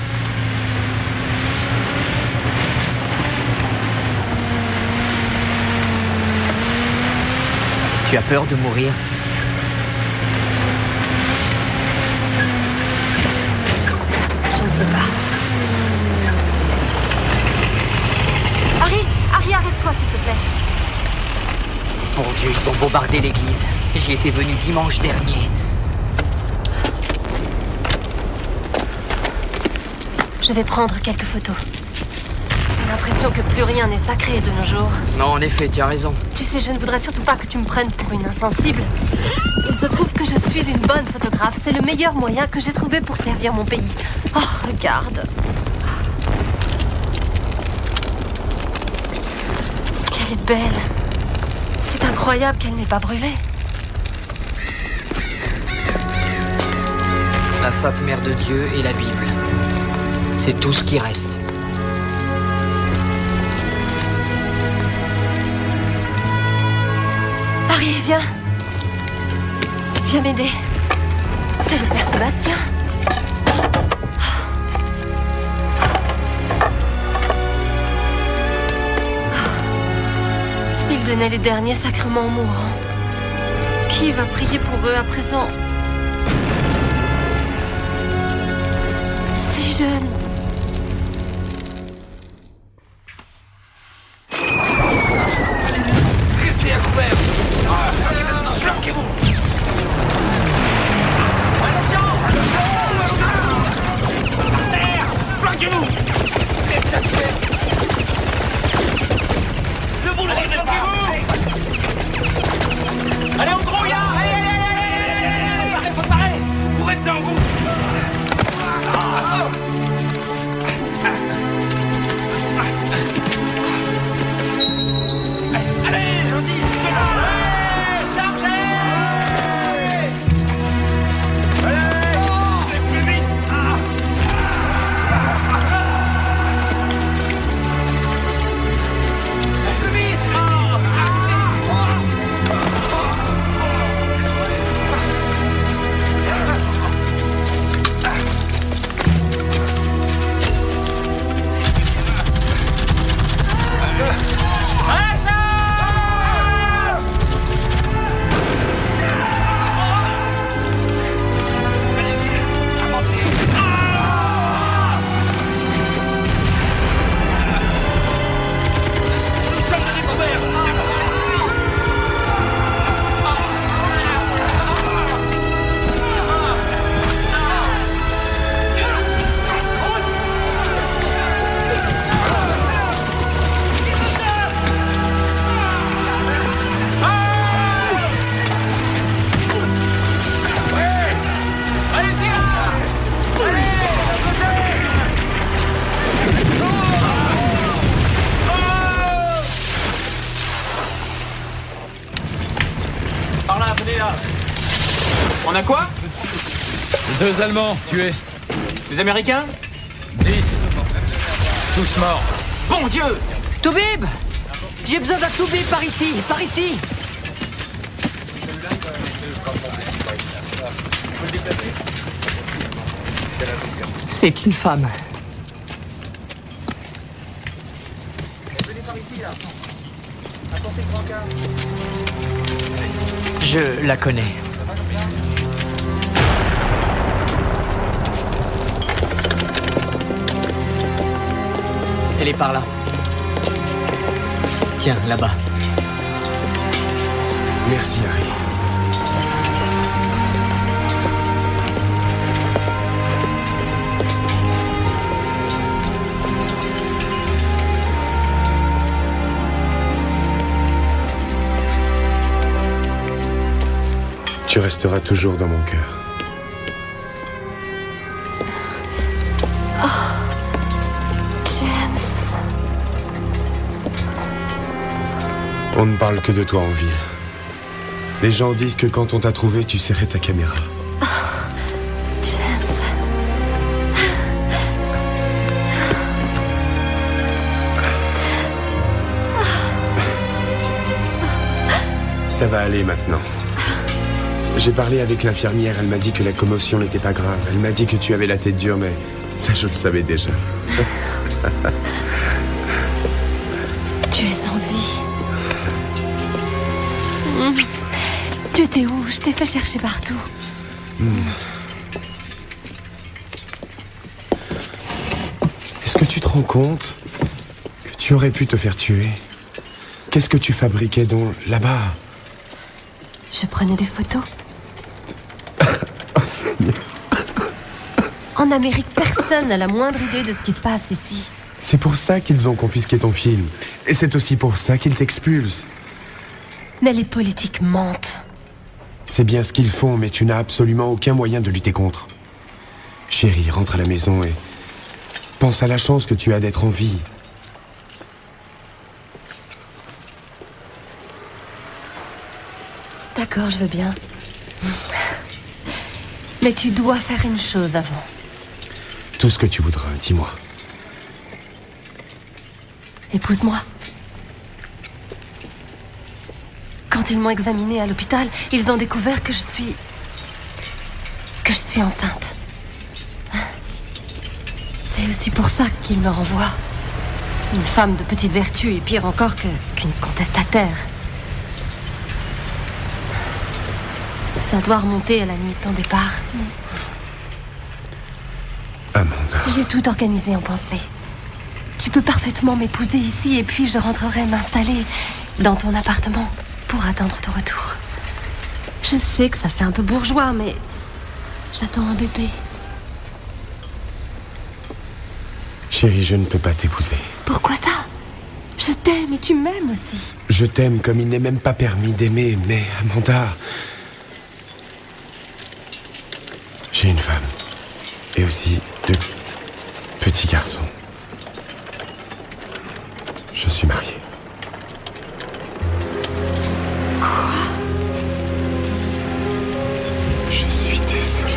Tu as peur de mourir? Je ne sais pas. Harry, arrête-toi, s'il te plaît. Bon Dieu, ils ont bombardé l'église. J'y étais venu dimanche dernier. Je vais prendre quelques photos. J'ai l'impression que plus rien n'est sacré de nos jours. Non, en effet, tu as raison. Tu sais, je ne voudrais surtout pas que tu me prennes pour une insensible. Il se trouve que je suis une bonne photographe. C'est le meilleur moyen que j'ai trouvé pour servir mon pays. Oh, regarde. Ce qu'elle est belle. C'est incroyable qu'elle n'ait pas brûlé. La Sainte Mère de Dieu et la Bible. C'est tout ce qui reste. Harry, viens. Viens m'aider. C'est le Père Sébastien. Il donnait les derniers sacrements aux mourants. Qui va prier pour eux à présent? Si jeune. Restez à couvert. Flanquez-vous. Flanquez-vous. Debout, ne levez pas. Allez, en gros, ya. Allez, faut parer. Vous restez en vous. Allez, vas-y. Chargez. Allez, plus vite. Plus vite. Un quoi? 2 Allemands tués. Les Américains? 10. Tous morts. Bon Dieu! Toubib! J'ai besoin d'un Toubib par ici, par ici! C'est une femme. Je la connais. Elle est par là. Tiens, là-bas. Merci, Harry. Tu resteras toujours dans mon cœur. On ne parle que de toi en ville. Les gens disent que quand on t'a trouvé, tu serrais ta caméra. James. Ça va aller maintenant. J'ai parlé avec l'infirmière, elle m'a dit que la commotion n'était pas grave. Elle m'a dit que tu avais la tête dure, mais ça je le savais déjà. Tu es en vie. Tu étais où? Je t'ai fait chercher partout. Est-ce que tu te rends compte que tu aurais pu te faire tuer? Qu'est-ce que tu fabriquais donc là-bas? Je prenais des photos. Oh Seigneur. En Amérique, personne n'a la moindre idée de ce qui se passe ici. C'est pour ça qu'ils ont confisqué ton film. Et c'est aussi pour ça qu'ils t'expulsent. Mais les politiques mentent. C'est bien ce qu'ils font, mais tu n'as absolument aucun moyen de lutter contre. Chérie, rentre à la maison et pense à la chance que tu as d'être en vie. D'accord, je veux bien. Mais tu dois faire une chose avant. Tout ce que tu voudras, dis-moi. Épouse-moi. Quand ils m'ont examinée à l'hôpital, ils ont découvert que je suis enceinte. C'est aussi pour ça qu'ils me renvoient. Une femme de petite vertu est pire encore qu'une contestataire. Ça doit remonter à la nuit de ton départ. Amanda. J'ai tout organisé en pensée. Tu peux parfaitement m'épouser ici et puis je rentrerai m'installer dans ton appartement pour attendre ton retour. Je sais que ça fait un peu bourgeois, mais j'attends un bébé. Chérie, je ne peux pas t'épouser. Pourquoi ça? Je t'aime et tu m'aimes aussi. Je t'aime comme il n'est même pas permis d'aimer, mais Amanda... J'ai une femme. Et aussi 2 petits garçons. Je suis marié. Quoi? Je suis désolé.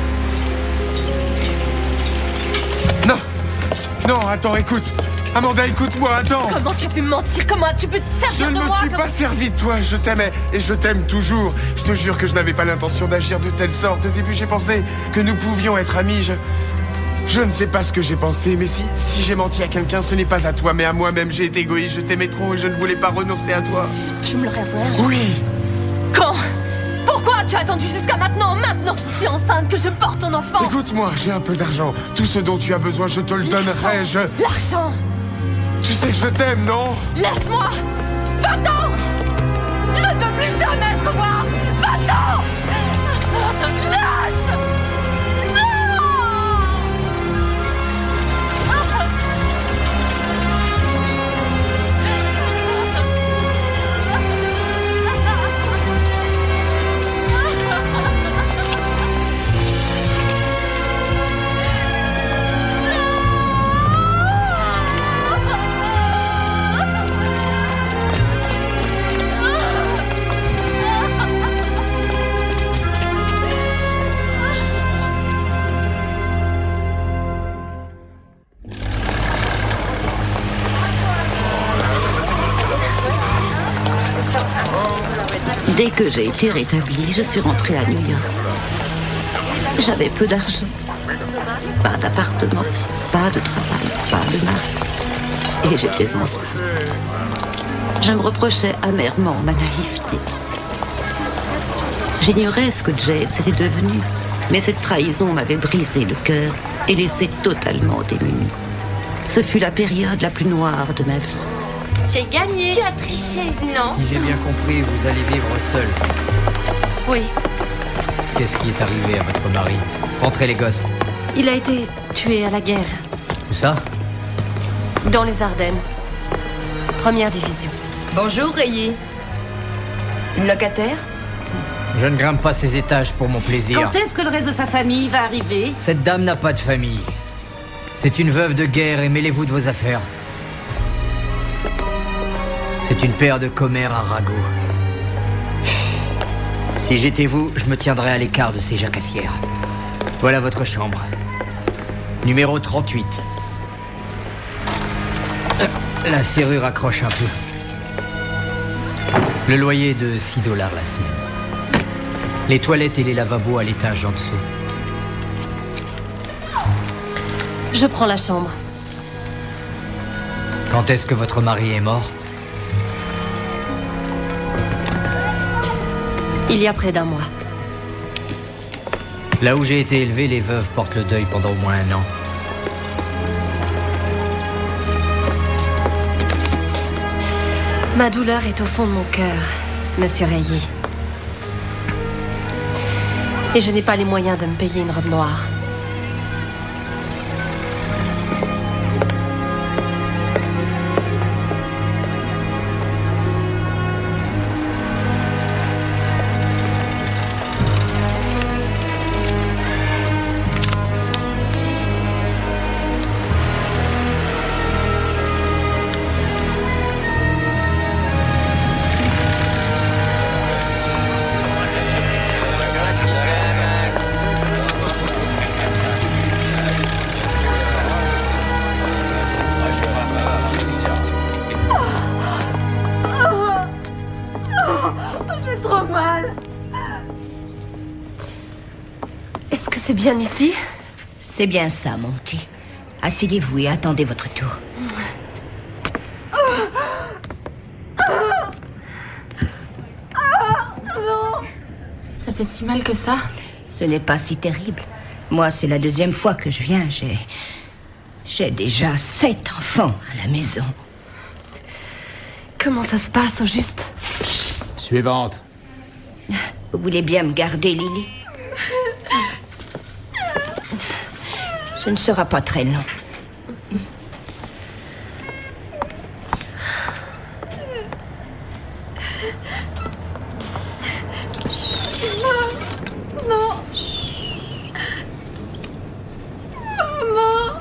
Non! Non, attends, écoute! Amanda, écoute-moi, attends! Comment tu as pu me mentir? Comment tu peux te servir de moi? Je ne me suis pas servi de toi, je t'aimais et je t'aime toujours. Je te jure que je n'avais pas l'intention d'agir de telle sorte. Au début, j'ai pensé que nous pouvions être amis. Je ne sais pas ce que j'ai pensé, mais si j'ai menti à quelqu'un, ce n'est pas à toi, mais à moi-même. J'ai été égoïste, je t'aimais trop et je ne voulais pas renoncer à toi. Tu me l'aurais avoué un jour? Oui! Quand? Pourquoi tu as attendu jusqu'à maintenant? Maintenant que je suis enceinte, que je porte ton enfant? Écoute-moi, j'ai un peu d'argent. Tout ce dont tu as besoin, je te le donnerai. L'argent! Tu sais que je t'aime, non? Laisse-moi! Va-t'en! Je ne veux plus jamais te revoir! Va-t'en! Lâche! Dès que j'ai été rétablie, je suis rentrée à New York. J'avais peu d'argent, pas d'appartement, pas de travail, pas de mari. Et j'étais enceinte. Je me reprochais amèrement ma naïveté. J'ignorais ce que Jade s'était devenu, mais cette trahison m'avait brisé le cœur et laissé totalement démunie. Ce fut la période la plus noire de ma vie. J'ai gagné. Tu as triché. Non. Si j'ai bien compris, vous allez vivre seul. Oui. Qu'est-ce qui est arrivé à votre mari? Rentrez les gosses. Il a été tué à la guerre. Où ça? Dans les Ardennes. Première division. Bonjour, Rayé. Une locataire? Je ne grimpe pas ces étages pour mon plaisir. Quand est-ce que le reste de sa famille va arriver? Cette dame n'a pas de famille. C'est une veuve de guerre et mêlez-vous de vos affaires. C'est une paire de commères à ragots. Si j'étais vous, je me tiendrais à l'écart de ces jacassières. Voilà votre chambre. Numéro 38. La serrure accroche un peu. Le loyer est de $6 la semaine. Les toilettes et les lavabos à l'étage en dessous. Je prends la chambre. Quand est-ce que votre mari est mort? Il y a près d'un mois. Là où j'ai été élevé, les veuves portent le deuil pendant au moins 1 an. Ma douleur est au fond de mon cœur, monsieur Rayé. Et je n'ai pas les moyens de me payer une robe noire. Bien ici? C'est bien ça, mon petit. Asseyez-vous et attendez votre tour. Ça fait si mal que ça? Ce n'est pas si terrible. Moi, c'est la 2e fois que je viens. J'ai déjà 7 enfants à la maison. Comment ça se passe, au juste? Suivante. Vous voulez bien me garder, Lily? Ce ne sera pas très long. Non. Maman.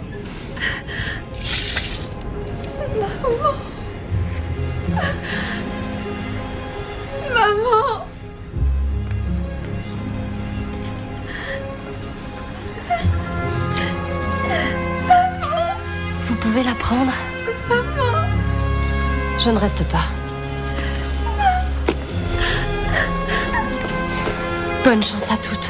Maman. Vous pouvez la prendre? Maman. Je ne reste pas. Bonne chance à toutes.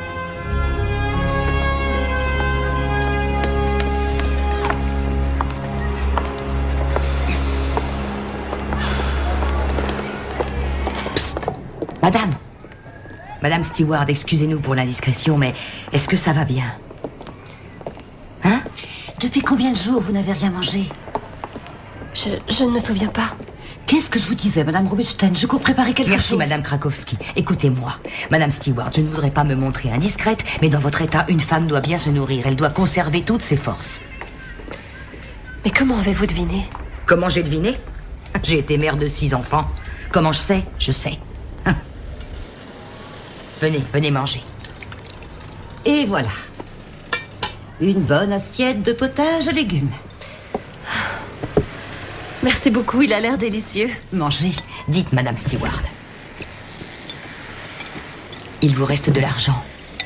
Psst. Madame Stewart, excusez-nous pour l'indiscrétion, mais est-ce que ça va bien? Hein? Depuis combien de jours vous n'avez rien mangé? Je ne me souviens pas. Qu'est-ce que je vous disais, Madame Rubinstein? Je cours préparer quelque chose. Merci, Madame Krakowski. Écoutez-moi. Madame Stewart, je ne voudrais pas me montrer indiscrète, mais dans votre état, une femme doit bien se nourrir. Elle doit conserver toutes ses forces. Mais comment avez-vous deviné? Comment j'ai deviné? J'ai été mère de 6 enfants. Comment je sais? Je sais. Venez manger. Et voilà. Une bonne assiette de potage aux légumes. Merci beaucoup, il a l'air délicieux. Mangez. Dites, Madame Stewart. Il vous reste de l'argent?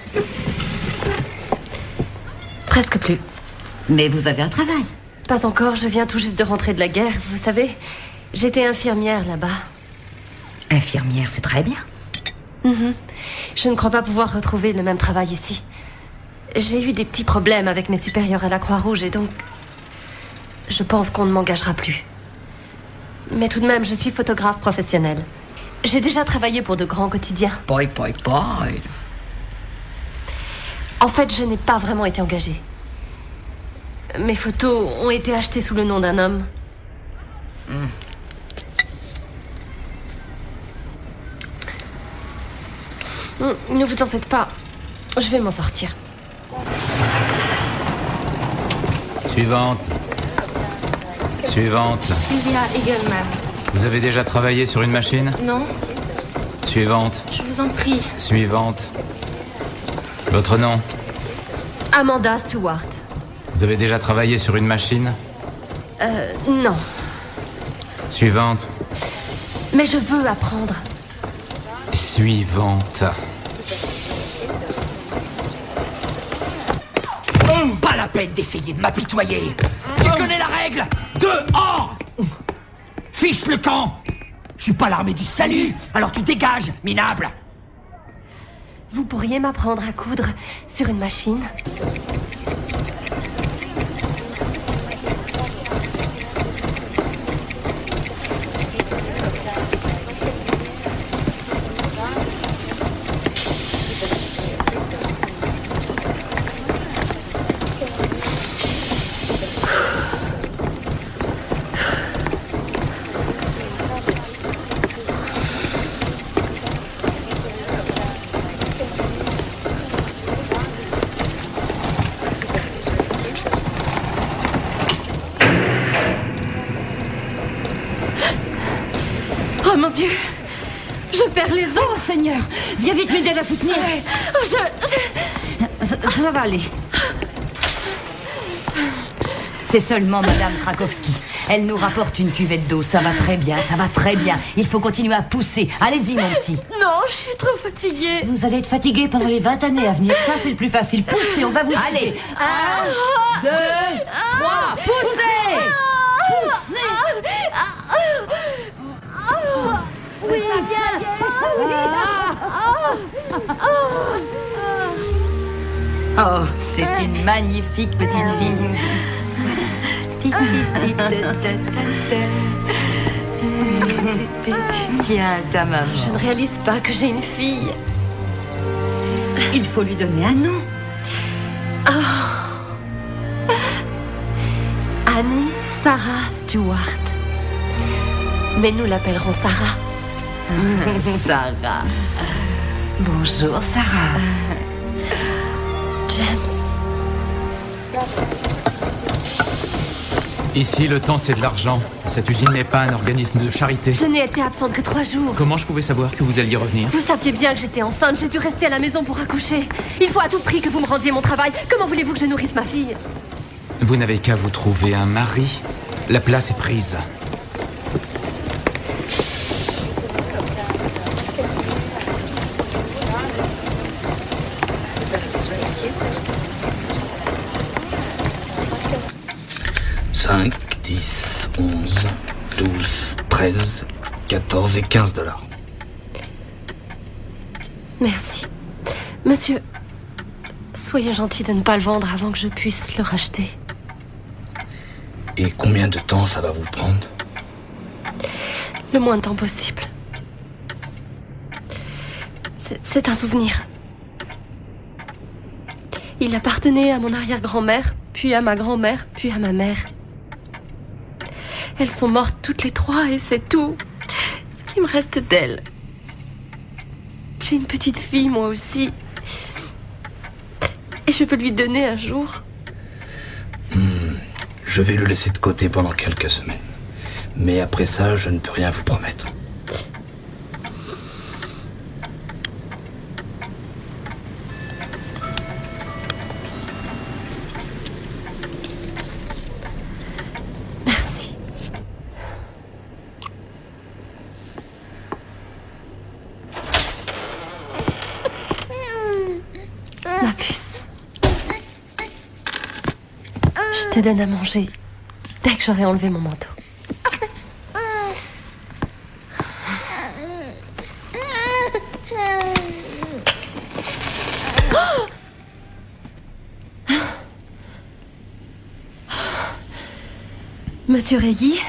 Presque plus. Mais vous avez un travail? Pas encore, je viens tout juste de rentrer de la guerre, vous savez. J'étais infirmière là-bas. Infirmière, c'est très bien. Je ne crois pas pouvoir retrouver le même travail ici. J'ai eu des petits problèmes avec mes supérieurs à la Croix-Rouge et donc... je pense qu'on ne m'engagera plus. Mais tout de même, je suis photographe professionnel. J'ai déjà travaillé pour de grands quotidiens. Boy. En fait, je n'ai pas vraiment été engagée. Mes photos ont été achetées sous le nom d'un homme. Ne vous en faites pas. Je vais m'en sortir. Suivante. Sylvia Egelman. Vous avez déjà travaillé sur une machine? Non, Suivante. je vous en prie. Suivante. Votre nom? Amanda Stewart. Vous avez déjà travaillé sur une machine? Non. Suivante. Mais je veux apprendre. Suivante. Pas la peine d'essayer de m'apitoyer. Tu connais la règle? Dehors! Fiche le camp! Je suis pas l'armée du salut, alors tu dégages, minable! Vous pourriez m'apprendre à coudre sur une machine? Oh mon Dieu! Je perds les os, Seigneur! Viens vite m'aider à la soutenir! Ça va aller. C'est seulement Madame Krakowski. Elle nous rapporte une cuvette d'eau. Ça va très bien, ça va très bien. Il faut continuer à pousser. Allez-y, mon petit. Non, je suis trop fatiguée. Vous allez être fatigué pendant les 20 années à venir. Ça, c'est le plus facile. Poussez, on va vous Allez, aider. 1, 2, 3, poussez! Oui, ça vient. Oh, c'est une magnifique petite fille. Tiens, ta maman. Je ne réalise pas que j'ai une fille. Il faut lui donner un nom. Annie Sarah Stewart. Mais nous l'appellerons Sarah. Sarah. Bonjour, Sarah. James. Ici, le temps, c'est de l'argent. Cette usine n'est pas un organisme de charité. Je n'ai été absente que 3 jours. Comment je pouvais savoir que vous alliez revenir? Vous saviez bien que j'étais enceinte. J'ai dû rester à la maison pour accoucher. Il faut à tout prix que vous me rendiez mon travail. Comment voulez-vous que je nourrisse ma fille? Vous n'avez qu'à vous trouver un mari. La place est prise. $5, 10, 11, 12, 13, 14 et 15 $. Merci. Monsieur, soyez gentil de ne pas le vendre avant que je puisse le racheter. Et combien de temps ça va vous prendre? Le moins de temps possible. C'est un souvenir. Il appartenait à mon arrière-grand-mère, puis à ma grand-mère, puis à ma mère. Elles sont mortes toutes les 3 et c'est tout ce qui me reste d'elles. J'ai une petite fille, moi aussi. Et je veux lui donner un jour. Je vais le laisser de côté pendant quelques semaines. Mais après ça, je ne peux rien vous promettre. Merci. Ma puce. Je te donne à manger dès que j'aurai enlevé mon manteau. Monsieur Reilly,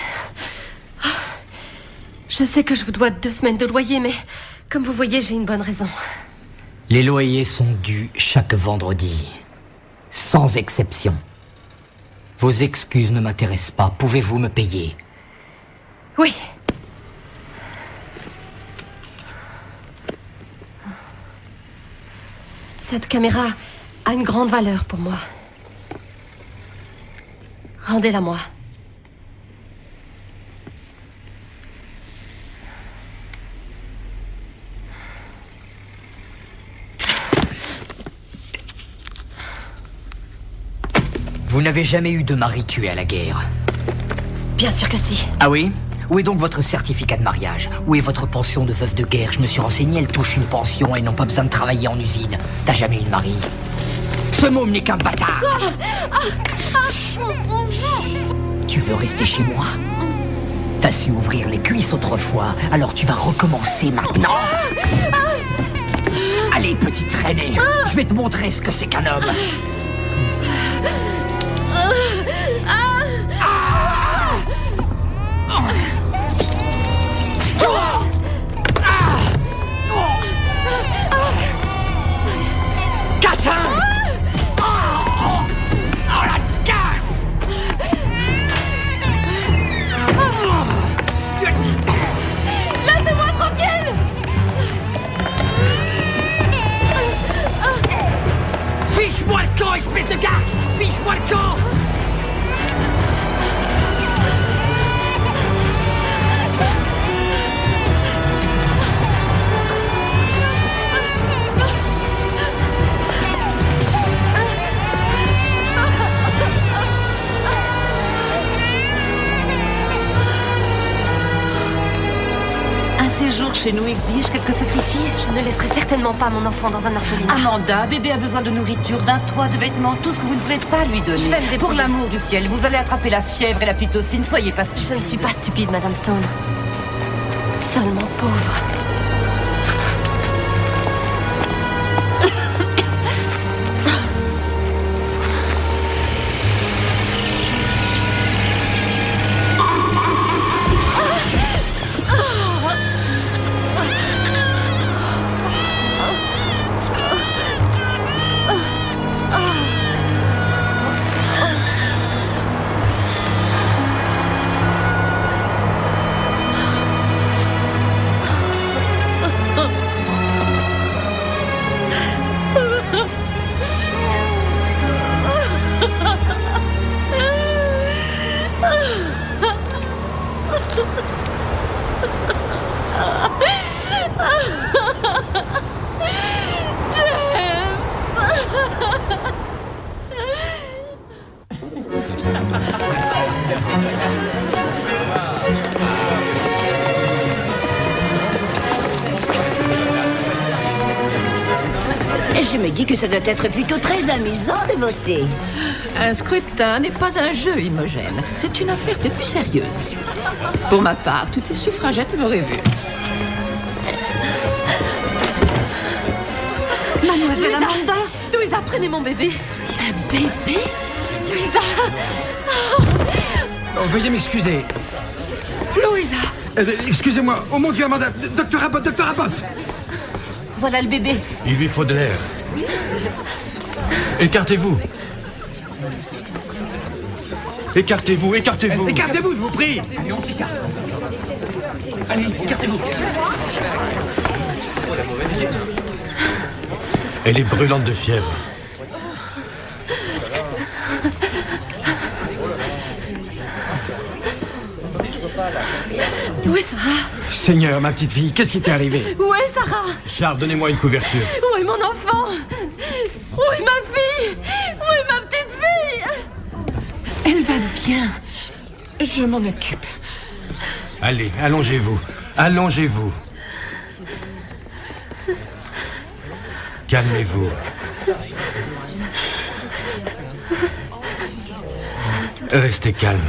je sais que je vous dois 2 semaines de loyer, mais comme vous voyez, j'ai une bonne raison. Les loyers sont dus chaque vendredi, sans exception. Vos excuses ne m'intéressent pas. Pouvez-vous me payer? Oui. Cette caméra a une grande valeur pour moi. Rendez-la moi. Vous n'avez jamais eu de mari tué à la guerre? Bien sûr que si. Ah oui? Où est donc votre certificat de mariage? Où est votre pension de veuve de guerre? Je me suis renseigné, elle touche une pension et n'ont pas besoin de travailler en usine. T'as jamais eu de mari? Ce môme n'est qu'un bâtard. Tu veux rester chez moi? T'as su ouvrir les cuisses autrefois, alors tu vas recommencer maintenant. Allez, petite traînée, je vais te montrer ce que c'est qu'un homme. Catin! Oh la gaffe! Laissez-moi tranquille! Fiche-moi le camp, espèce de garce! Fiche-moi le camp! Un séjour chez nous exige quelques sacrifices. Je ne laisserai certainement pas mon enfant dans un orphelinat. Amanda, bébé a besoin de nourriture, d'un toit, de vêtements, tout ce que vous ne pouvez pas lui donner. Je vais me débrouiller. Pour l'amour du ciel, vous allez attraper la fièvre et la pitocine, soyez pas stupide. Je ne suis pas stupide, Madame Stone. Seulement pauvre. Je me dis que ça doit être plutôt très amusant de voter. Un scrutin n'est pas un jeu, Imogène. C'est une affaire des plus sérieuses. Pour ma part, toutes ces suffragettes me révulsent. Mademoiselle Amanda! Louisa, prenez mon bébé. Un bébé? Louisa! Oh, veuillez m'excuser. Louisa! Excusez-moi. Oh mon Dieu, Amanda. Docteur Abbott, Docteur Abbott! Voilà le bébé. Il lui faut de l'air. Écartez-vous. Écartez-vous, écartez-vous. Écartez-vous, je vous prie. Allez, on s'écarte. Allez, écartez-vous. Elle est brûlante de fièvre. Où est Sarah? Seigneur, ma petite fille, qu'est-ce qui t'est arrivé? Où est Sarah? Charles, donnez-moi une couverture. Où est mon enfant? Où est ma fille? Où est ma petite fille? Elle va bien. Je m'en occupe. Allez, allongez-vous. Allongez-vous. Calmez-vous. Restez calme.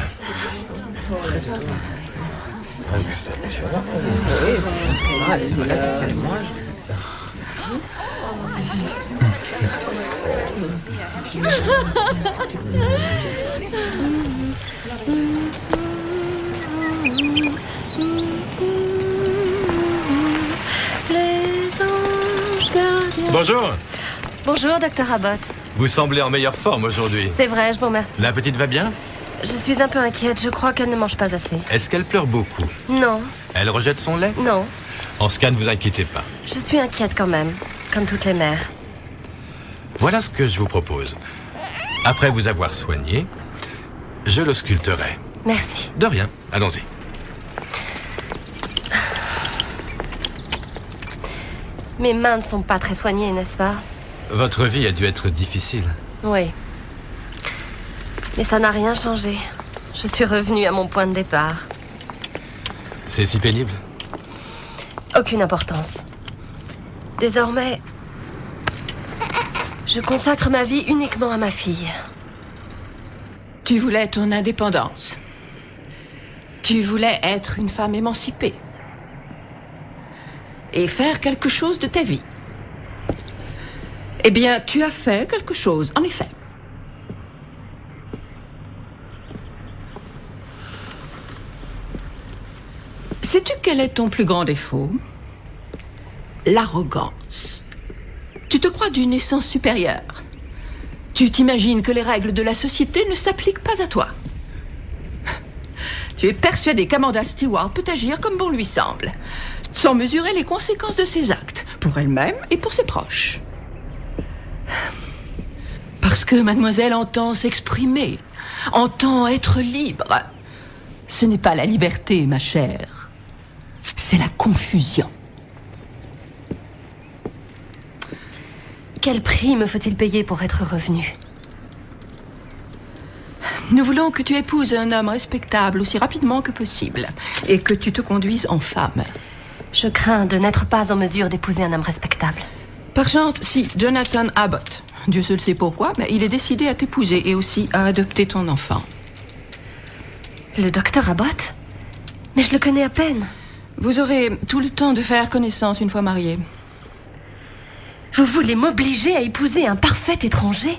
Les anges gardiens. Bonjour. Bonjour, docteur Abbott. Vous semblez en meilleure forme aujourd'hui. C'est vrai, je vous remercie. La petite va bien? Je suis un peu inquiète, je crois qu'elle ne mange pas assez. Est-ce qu'elle pleure beaucoup? Non. Elle rejette son lait? Non. En ce cas, ne vous inquiétez pas. Je suis inquiète quand même, comme toutes les mères. Voilà ce que je vous propose. Après vous avoir soigné, je l'ausculterai. Merci. De rien, allons-y. Mes mains ne sont pas très soignées, n'est-ce pas? Votre vie a dû être difficile. Oui. Mais ça n'a rien changé. Je suis revenue à mon point de départ. C'est si pénible? Aucune importance. Désormais, je consacre ma vie uniquement à ma fille. Tu voulais ton indépendance. Tu voulais être une femme émancipée. Et faire quelque chose de ta vie. Eh bien, tu as fait quelque chose, en effet. Sais-tu quel est ton plus grand défaut? L'arrogance. Tu te crois d'une essence supérieure. Tu t'imagines que les règles de la société ne s'appliquent pas à toi. Tu es persuadé qu'Amanda Stewart peut agir comme bon lui semble, sans mesurer les conséquences de ses actes, pour elle-même et pour ses proches. Parce que mademoiselle entend s'exprimer, entend être libre. Ce n'est pas la liberté, ma chère. C'est la confusion. Quel prix me faut-il payer pour être revenue? Nous voulons que tu épouses un homme respectable aussi rapidement que possible et que tu te conduises en femme. Je crains de n'être pas en mesure d'épouser un homme respectable. Par chance, si Jonathan Abbott, Dieu seul sait pourquoi, mais il est décidé à t'épouser et aussi à adopter ton enfant. Le docteur Abbott? Mais je le connais à peine. Vous aurez tout le temps de faire connaissance une fois mariés. Vous voulez m'obliger à épouser un parfait étranger?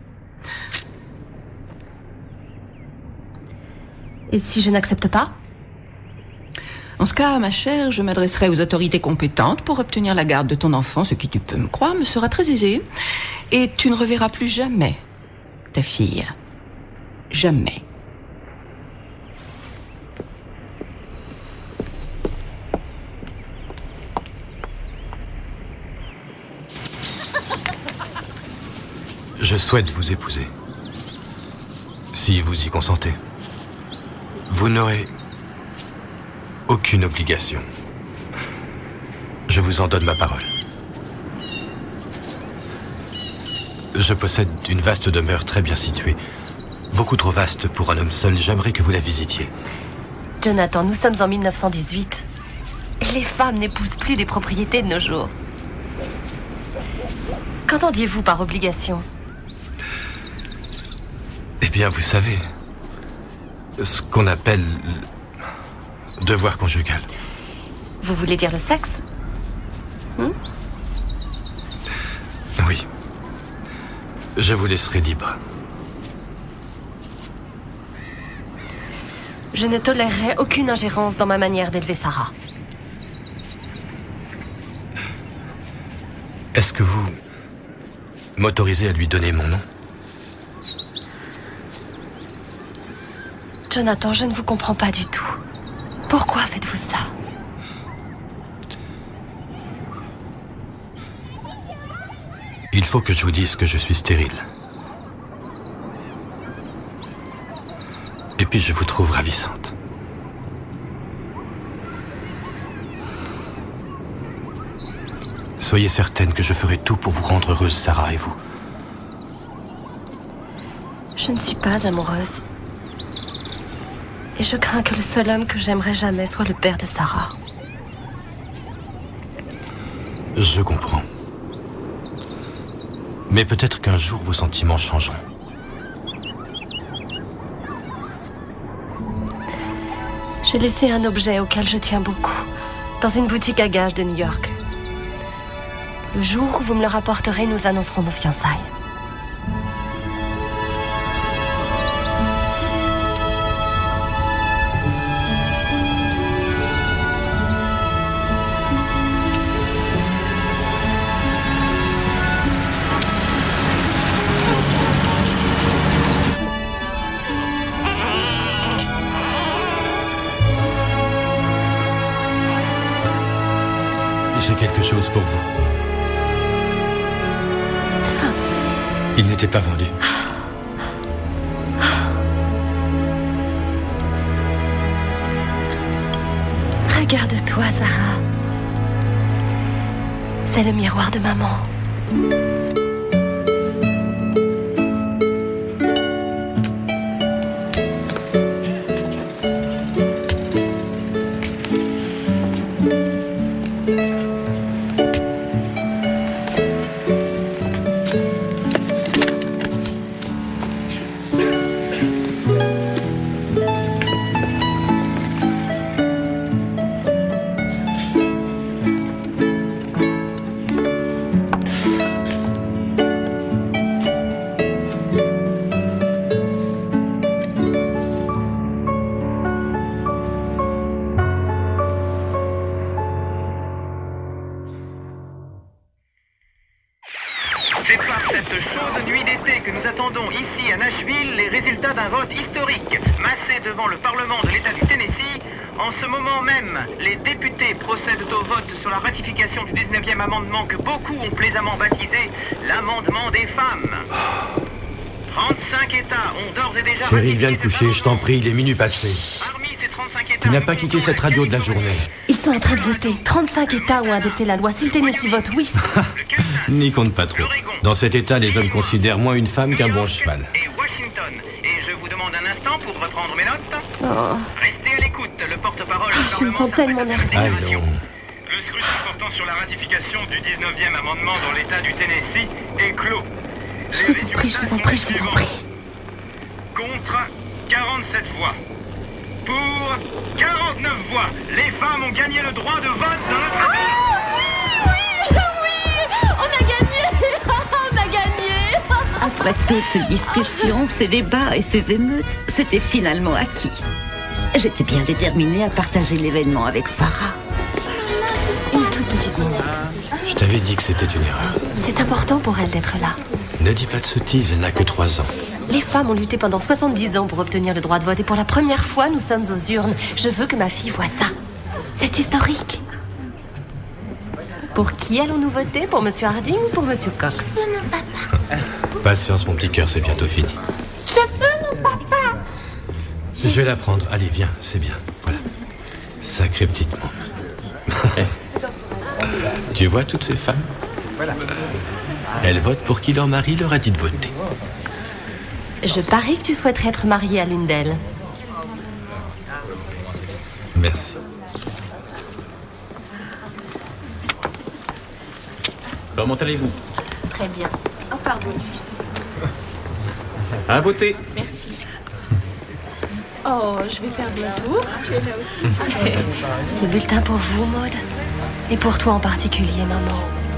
Et si je n'accepte pas? En ce cas, ma chère, je m'adresserai aux autorités compétentes pour obtenir la garde de ton enfant, ce qui, tu peux me croire, me sera très aisé. Et tu ne reverras plus jamais ta fille. Jamais. Je souhaite vous épouser. Si vous y consentez. Vous n'aurez aucune obligation. Je vous en donne ma parole. Je possède une vaste demeure très bien située. Beaucoup trop vaste pour un homme seul. J'aimerais que vous la visitiez. Jonathan, nous sommes en 1918. Les femmes n'épousent plus des propriétés de nos jours. Qu'entendiez-vous par obligation? Eh bien, vous savez, ce qu'on appelle devoir conjugal. Vous voulez dire le sexe? Oui. Je vous laisserai libre. Je ne tolérerai aucune ingérence dans ma manière d'élever Sarah. Est-ce que vous m'autorisez à lui donner mon nom? Jonathan, je ne vous comprends pas du tout. Pourquoi faites-vous ça? Il faut que je vous dise que je suis stérile. Et puis je vous trouve ravissante. Soyez certaine que je ferai tout pour vous rendre heureuse, Sarah, et vous. Je ne suis pas amoureuse. Et je crains que le seul homme que j'aimerais jamais soit le père de Sarah. Je comprends. Mais peut-être qu'un jour vos sentiments changeront. J'ai laissé un objet auquel je tiens beaucoup, dans une boutique à gages de New York. Le jour où vous me le rapporterez, nous annoncerons nos fiançailles. chose pour vous. Il n'était pas vendu. Regarde-toi, Sarah. C'est le miroir de maman. C'est par cette chaude nuit d'été que nous attendons ici à Nashville les résultats d'un vote historique, massé devant le Parlement de l'État du Tennessee. En ce moment même, les députés procèdent au vote sur la ratification du 19e amendement que beaucoup ont plaisamment baptisé l'amendement des femmes. 35 États ont d'ores et déjà... Chérie, viens te coucher, je t'en prie, il est minuit passé. Tu n'as pas quitté cette radio de la journée. Ils sont en train de voter. 35 États ont adopté la loi. Si le Tennessee vote oui... N'y compte pas trop. Dans cet État, les hommes considèrent moins une femme qu'un bon cheval. Et Washington. Et je vous demande un instant pour reprendre mes notes. Oh. Restez à l'écoute, le porte-parole... je me sens tellement nerveuse. Allons. Le scrutin portant sur la ratification du 19e amendement dans l'État du Tennessee est clos. Je vous en prie, je vous en prie, je vous en prie. Contre 47 voix. Pour 49 voix. Les femmes ont gagné le droit de vote dans notre pays. Oui, on a gagné. On a gagné. Après toutes ces discussions, ces débats et ces émeutes, c'était finalement acquis. J'étais bien déterminée à partager l'événement avec Sarah. Une toute petite minute. Je t'avais dit que c'était une erreur. C'est important pour elle d'être là. Ne dis pas de sottises, elle n'a que 3 ans. Les femmes ont lutté pendant 70 ans pour obtenir le droit de vote et pour la première fois, nous sommes aux urnes. Je veux que ma fille voie ça. C'est historique. Pour qui allons-nous voter? Pour Monsieur Harding ou pour Monsieur Cox? Je veux mon papa. Patience, mon petit cœur, c'est bientôt fini. Je veux mon papa. Je vais la prendre. Allez, viens, c'est bien. Voilà. Sacrée petite môme. Tu vois toutes ces femmes? Elles votent pour qui leur mari leur a dit de voter. Je parie que tu souhaiterais être mariée à l'une d'elles. Merci. Comment allez-vous? Très bien. Oh, pardon, excusez-moi. À beauté. Merci. Oh, je vais faire des tours. Tu es là aussi. Ce bulletin pour vous, Maud. Et pour toi en particulier, maman.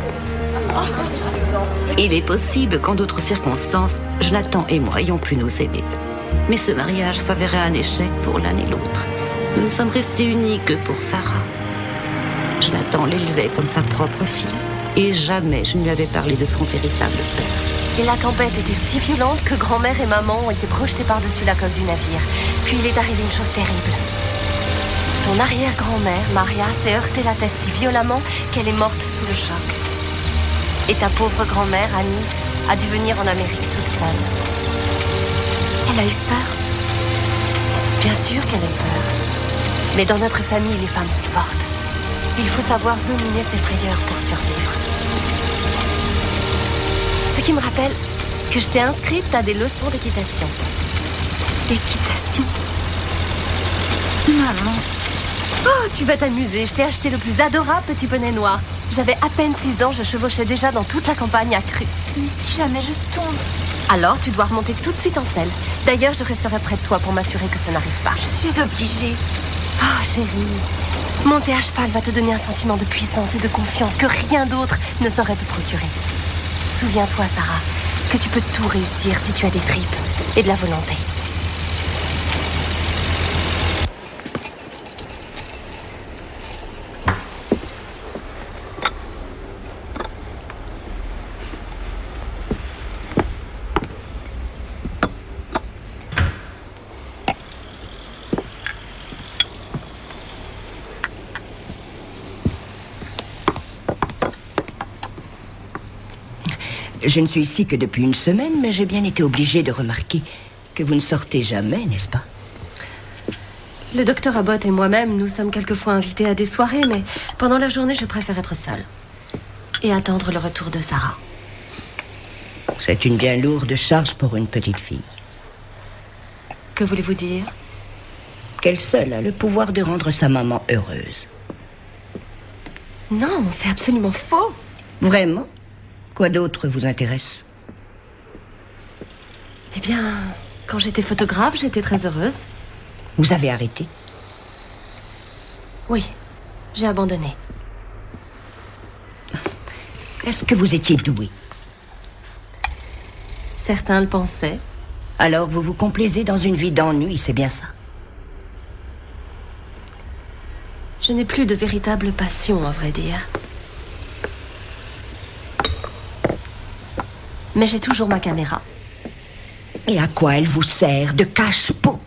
Il est possible qu'en d'autres circonstances, Jonathan et moi ayons pu nous aimer. Mais ce mariage s'avérait un échec pour l'un et l'autre. Nous ne sommes restés unis que pour Sarah. Jonathan l'élevait comme sa propre fille. Et jamais je ne lui avais parlé de son véritable père. Et la tempête était si violente que grand-mère et maman ont été projetées par-dessus la coque du navire. Puis il est arrivé une chose terrible. Ton arrière-grand-mère, Maria, s'est heurté la tête si violemment qu'elle est morte sous le choc. Et ta pauvre grand-mère, Annie, a dû venir en Amérique toute seule. Elle a eu peur. Bien sûr qu'elle a eu peur. Mais dans notre famille, les femmes sont fortes. Il faut savoir dominer ses frayeurs pour survivre. Ce qui me rappelle que je t'ai inscrite à des leçons d'équitation. D'équitation? Maman. Oh, tu vas t'amuser. Je t'ai acheté le plus adorable petit poney noir. J'avais à peine 6 ans, je chevauchais déjà dans toute la campagne à cru. Mais si jamais je tombe... Alors, tu dois remonter tout de suite en selle. D'ailleurs, je resterai près de toi pour m'assurer que ça n'arrive pas. Je suis obligée. Oh, chérie. Monter à cheval va te donner un sentiment de puissance et de confiance que rien d'autre ne saurait te procurer. Souviens-toi, Sarah, que tu peux tout réussir si tu as des tripes et de la volonté. Je ne suis ici que depuis une semaine, mais j'ai bien été obligée de remarquer que vous ne sortez jamais, n'est-ce pas? Le docteur Abbott et moi-même, nous sommes quelquefois invités à des soirées, mais pendant la journée, je préfère être seule. Et attendre le retour de Sarah. C'est une bien lourde charge pour une petite fille. Que voulez-vous dire? Qu'elle seule a le pouvoir de rendre sa maman heureuse. Non, c'est absolument faux. Vraiment? Quoi d'autre vous intéresse? Eh bien, quand j'étais photographe, j'étais très heureuse. Vous avez arrêté? Oui, j'ai abandonné. Est-ce que vous étiez douée? Certains le pensaient. Alors vous vous complaisez dans une vie d'ennui, c'est bien ça? Je n'ai plus de véritable passion, à vrai dire. Mais j'ai toujours ma caméra. Et à quoi elle vous sert de cache-pot?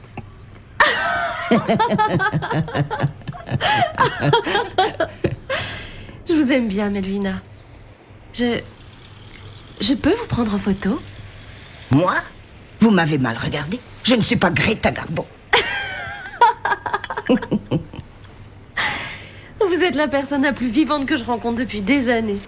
Je vous aime bien, Melvina. Je peux vous prendre en photo? Moi? Vous m'avez mal regardé. Je ne suis pas Greta Garbo. Vous êtes la personne la plus vivante que je rencontre depuis des années.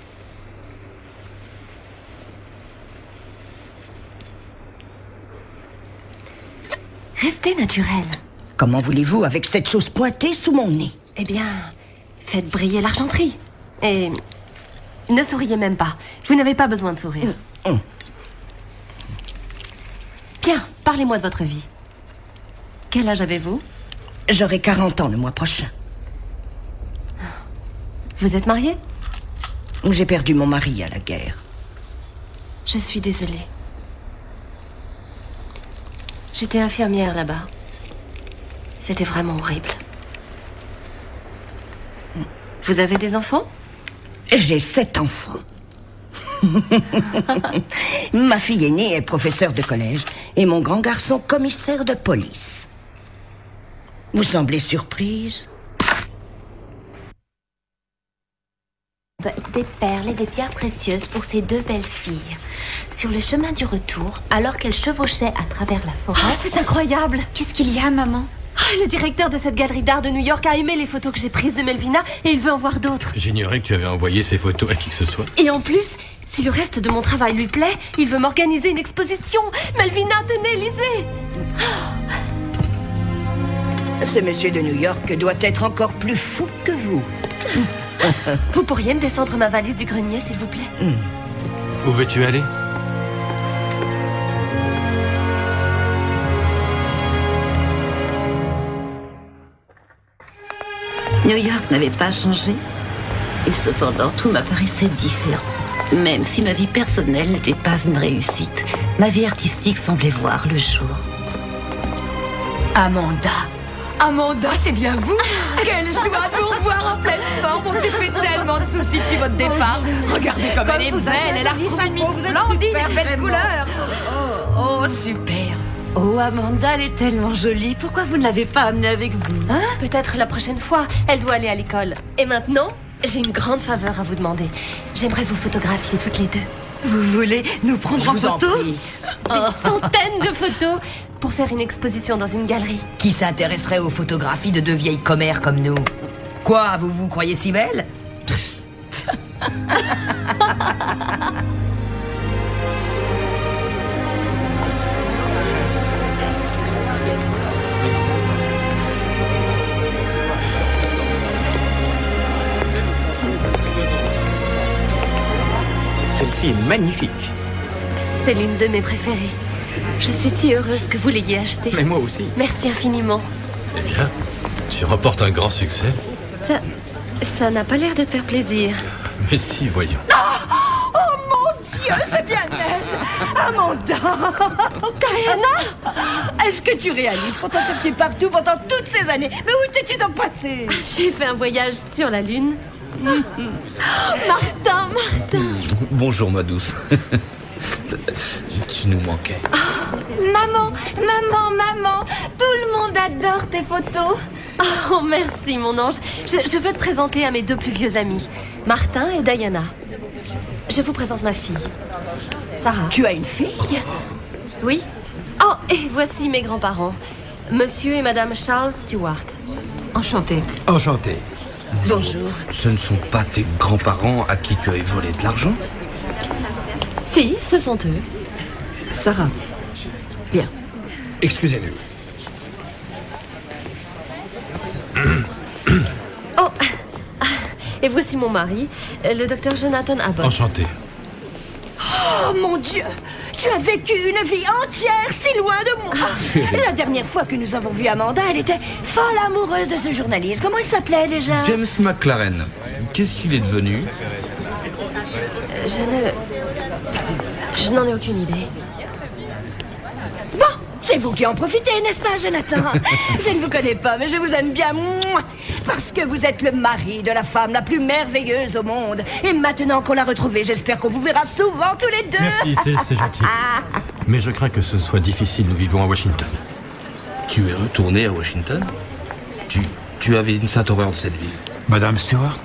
Restez naturel. Comment voulez-vous avec cette chose pointée sous mon nez? Eh bien, faites briller l'argenterie. Et ne souriez même pas. Vous n'avez pas besoin de sourire. Bien, parlez-moi de votre vie. Quel âge avez-vous? J'aurai 40 ans le mois prochain. Vous êtes marié? J'ai perdu mon mari à la guerre. Je suis désolée. J'étais infirmière là-bas. C'était vraiment horrible. Vous avez des enfants? J'ai 7 enfants. Ma fille aînée est professeure de collège et mon grand garçon commissaire de police. Vous semblez surprise? Des perles et des pierres précieuses pour ces deux belles filles. Sur le chemin du retour, alors qu'elles chevauchaient à travers la forêt... Oh, c'est incroyable! Qu'est-ce qu'il y a, maman? Le directeur de cette galerie d'art de New York a aimé les photos que j'ai prises de Melvina et il veut en voir d'autres. J'ignorais que tu avais envoyé ces photos à qui que ce soit. Et en plus, si le reste de mon travail lui plaît, il veut m'organiser une exposition. Melvina, tenez, lisez! Ce monsieur de New York doit être encore plus fou que vous. Vous pourriez me descendre ma valise du grenier, s'il vous plaît? Où veux-tu aller? New York n'avait pas changé, et cependant tout m'apparaissait différent. Même si ma vie personnelle n'était pas une réussite, ma vie artistique semblait voir le jour. Amanda! Amanda, c'est bien vous! Quelle joie de vous revoir en pleine forme! On s'est fait tellement de soucis depuis votre départ. Regardez comme elle est belle, elle a retrouvé une mine splendide, une belle couleur. Oh, super! Oh, Amanda, elle est tellement jolie. Pourquoi vous ne l'avez pas amenée avec vous? Hein? Peut-être la prochaine fois. Elle doit aller à l'école. Et maintenant, j'ai une grande faveur à vous demander. J'aimerais vous photographier toutes les deux. Vous voulez nous prendre en photo? Des centaines de photos pour faire une exposition dans une galerie. Qui s'intéresserait aux photographies de deux vieilles commères comme nous? Quoi, vous vous croyez si belle? Celle-ci est magnifique. C'est l'une de mes préférées. Je suis si heureuse que vous l'ayez achetée. Mais moi aussi. Merci infiniment. Eh bien, tu remportes un grand succès. Ça n'a pas l'air de te faire plaisir. Mais si, voyons. Oh mon Dieu, c'est bien elle! Amanda! Diana! Est-ce que tu réalises qu'on t'a cherché partout pendant toutes ces années? Mais où t'es-tu donc passée? J'ai fait un voyage sur la Lune. Martin! Bonjour, ma douce. Tu nous manquais. Maman! Tout le monde adore tes photos. Oh, merci, mon ange. Je veux te présenter à mes deux plus vieux amis, Martin et Diana. Je vous présente ma fille. Sarah. Tu as une fille? Oui. Oh, et voici mes grands-parents. Monsieur et Madame Charles Stewart. Enchanté. Enchanté. Bonjour. Ce ne sont pas tes grands-parents à qui tu avais volé de l'argent? Si, ce sont eux. Sarah. Bien. Excusez-nous. Oh, et voici mon mari, le docteur Jonathan Abbott. Enchanté. Oh mon Dieu! Tu as vécu une vie entière si loin de moi! La dernière fois que nous avons vu Amanda, elle était folle amoureuse de ce journaliste. Comment il s'appelait déjà? James McLaren. Qu'est-ce qu'il est devenu? Je n'en ai aucune idée. Bon, c'est vous qui en profitez, n'est-ce pas, Jonathan? Je ne vous connais pas, mais je vous aime bien. Parce que vous êtes le mari de la femme la plus merveilleuse au monde. Et maintenant qu'on l'a retrouvée, j'espère qu'on vous verra souvent tous les deux. Merci, c'est gentil. Mais je crains que ce soit difficile, nous vivons à Washington. Tu es retourné à Washington? Tu avais une sainte horreur de cette ville. Madame Stewart?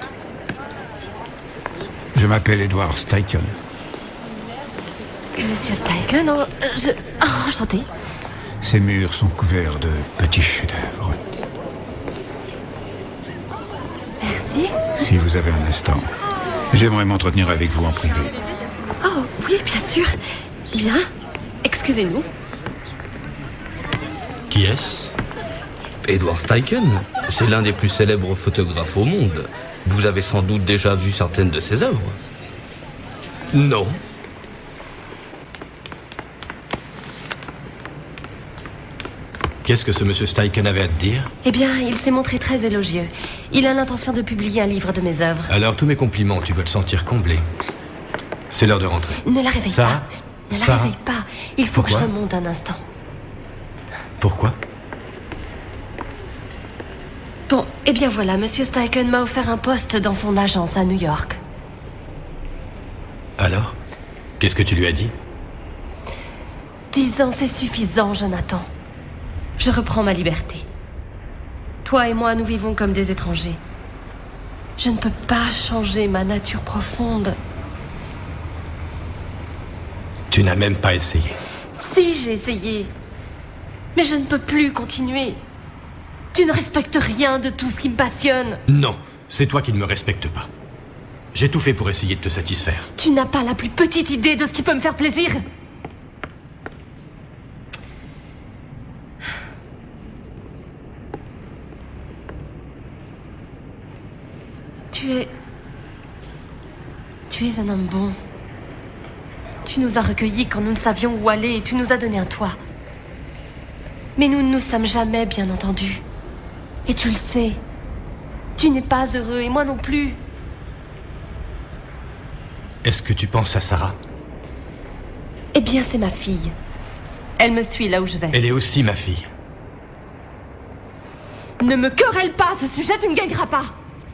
Je m'appelle Edward Steichen. Monsieur Steichen, enchanté. Ces murs sont couverts de petits chefs-d'œuvre. Merci. Si vous avez un instant, j'aimerais m'entretenir avec vous en privé. Oh, oui, bien sûr. Bien. Excusez-nous. Qui est-ce? Edward Steichen. C'est l'un des plus célèbres photographes au monde. Vous avez sans doute déjà vu certaines de ses œuvres. Non. Qu'est-ce que ce monsieur Steichen avait à te dire? Eh bien, il s'est montré très élogieux. Il a l'intention de publier un livre de mes œuvres. Alors, tous mes compliments, tu veux te sentir comblé. C'est l'heure de rentrer. Ne la réveille Sarah? pas. Ne la Sarah? réveille pas. Il faut Pourquoi? que je remonte un instant. Pourquoi? Bon, eh bien voilà, monsieur Steichen m'a offert un poste dans son agence à New York. Alors? Qu'est-ce que tu lui as dit? 10 ans, c'est suffisant, Jonathan. Je reprends ma liberté. Toi et moi, nous vivons comme des étrangers. Je ne peux pas changer ma nature profonde. Tu n'as même pas essayé. Si, j'ai essayé. Mais je ne peux plus continuer. Tu ne respectes rien de tout ce qui me passionne. Non, c'est toi qui ne me respectes pas. J'ai tout fait pour essayer de te satisfaire. Tu n'as pas la plus petite idée de ce qui peut me faire plaisir. Tu es un homme bon. Tu nous as recueillis quand nous ne savions où aller et tu nous as donné un toit. Mais nous ne nous sommes jamais bien entendus. Et tu le sais. Tu n'es pas heureux et moi non plus. Est-ce que tu penses à Sarah? Eh bien, c'est ma fille. Elle me suit là où je vais. Elle est aussi ma fille. Ne me querelle pas, à ce sujet, tu ne gagneras pas.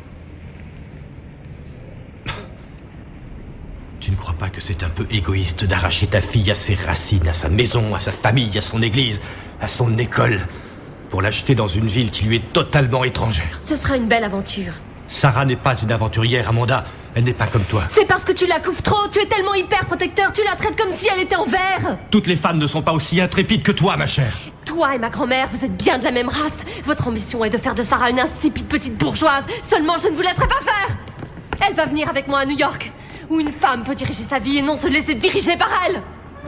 Tu ne crois pas que c'est un peu égoïste d'arracher ta fille à ses racines, à sa maison, à sa famille, à son église, à son école, pour l'acheter dans une ville qui lui est totalement étrangère? Ce sera une belle aventure. Sarah n'est pas une aventurière, Amanda. Elle n'est pas comme toi. C'est parce que tu la couvres trop, tu es tellement hyper protecteur, tu la traites comme si elle était en verre. Toutes les femmes ne sont pas aussi intrépides que toi, ma chère. Toi et ma grand-mère, vous êtes bien de la même race. Votre ambition est de faire de Sarah une insipide petite bourgeoise. Seulement, je ne vous laisserai pas faire. Elle va venir avec moi à New York, où une femme peut diriger sa vie et non se laisser diriger par elle.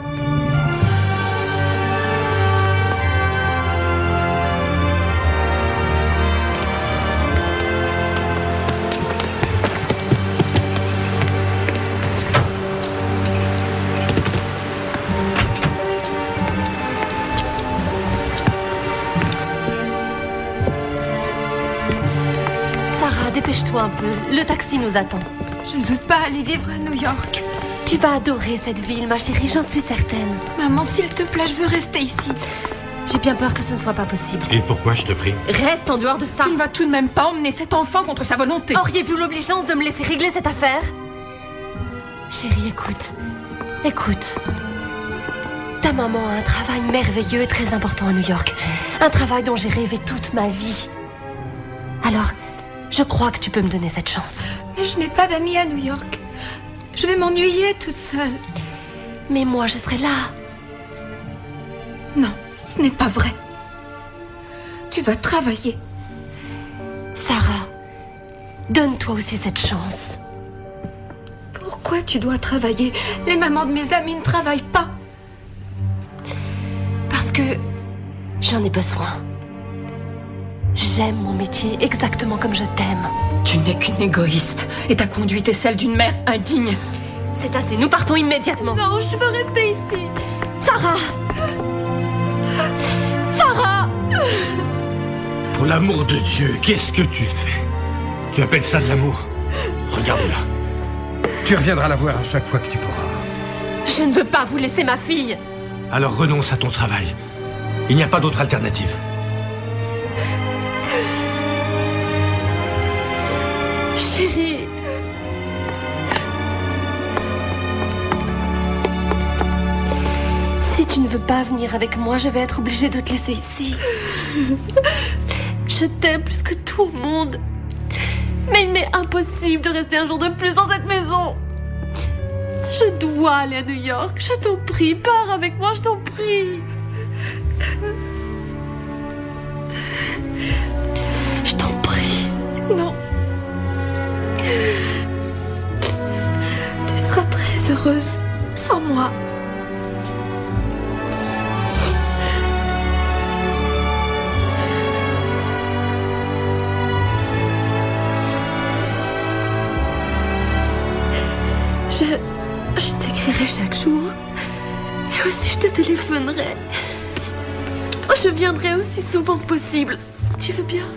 Sarah, dépêche-toi un peu. Le taxi nous attend. Je ne veux pas aller vivre à New York. Tu vas adorer cette ville, ma chérie, j'en suis certaine. Maman, s'il te plaît, je veux rester ici. J'ai bien peur que ce ne soit pas possible. Et pourquoi, je te prie? Reste en dehors de ça. Tu ne vas tout de même pas emmener cet enfant contre sa volonté. Auriez-vous l'obligeance de me laisser régler cette affaire? Chérie, écoute. Écoute. Ta maman a un travail merveilleux et très important à New York. Un travail dont j'ai rêvé toute ma vie. Alors, je crois que tu peux me donner cette chance. Mais je n'ai pas d'amis à New York. Je vais m'ennuyer toute seule. Mais moi, je serai là. Non, ce n'est pas vrai. Tu vas travailler. Sarah, donne-toi aussi cette chance. Pourquoi tu dois travailler? Les mamans de mes amis ne travaillent pas. Parce que j'en ai besoin. J'aime mon métier exactement comme je t'aime. Tu n'es qu'une égoïste et ta conduite est celle d'une mère indigne. C'est assez, nous partons immédiatement. Non, je veux rester ici. Sarah! Sarah! Pour l'amour de Dieu, qu'est-ce que tu fais? Tu appelles ça de l'amour? Regarde-la. Tu reviendras la voir à chaque fois que tu pourras. Je ne veux pas vous laisser ma fille. Alors renonce à ton travail. Il n'y a pas d'autre alternative. Chérie. Si tu ne veux pas venir avec moi, je vais être obligée de te laisser ici. Je t'aime plus que tout au monde. Mais il m'est impossible de rester un jour de plus dans cette maison. Je dois aller à New York. Je t'en prie, pars avec moi, je t'en prie. Je t'en prie. Non. Tu seras très heureuse sans moi. Je t'écrirai chaque jour. Et aussi je te téléphonerai. Je viendrai aussi souvent que possible. Tu veux bien?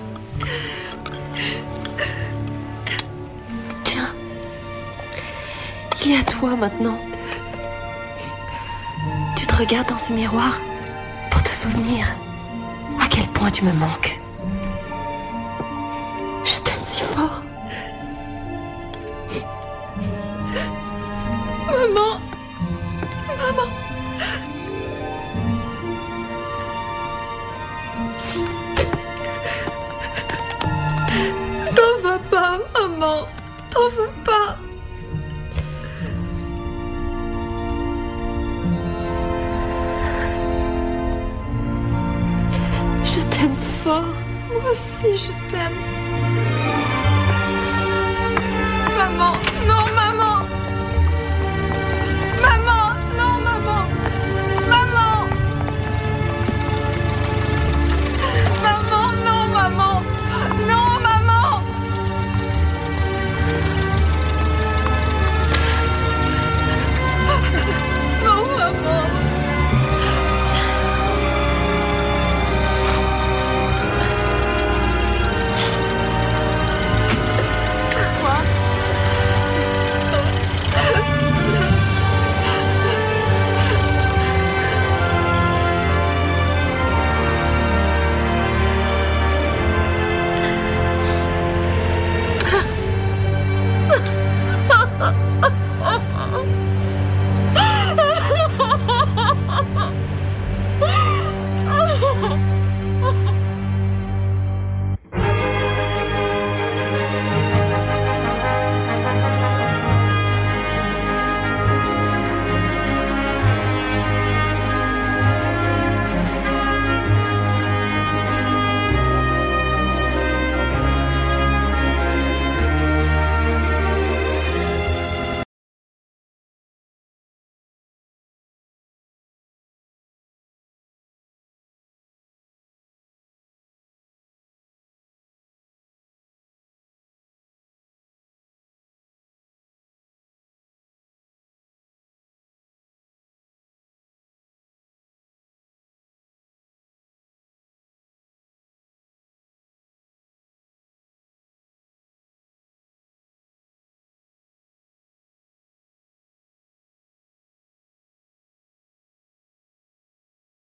Tiens. Il y a toi maintenant. Tu te regardes dans ce miroir pour te souvenir à quel point tu me manques. Je t'aime si fort. Maman. Maman. T'en vas pas, maman. T'en veux pas. Je t'aime fort. Moi aussi, je t'aime. Maman.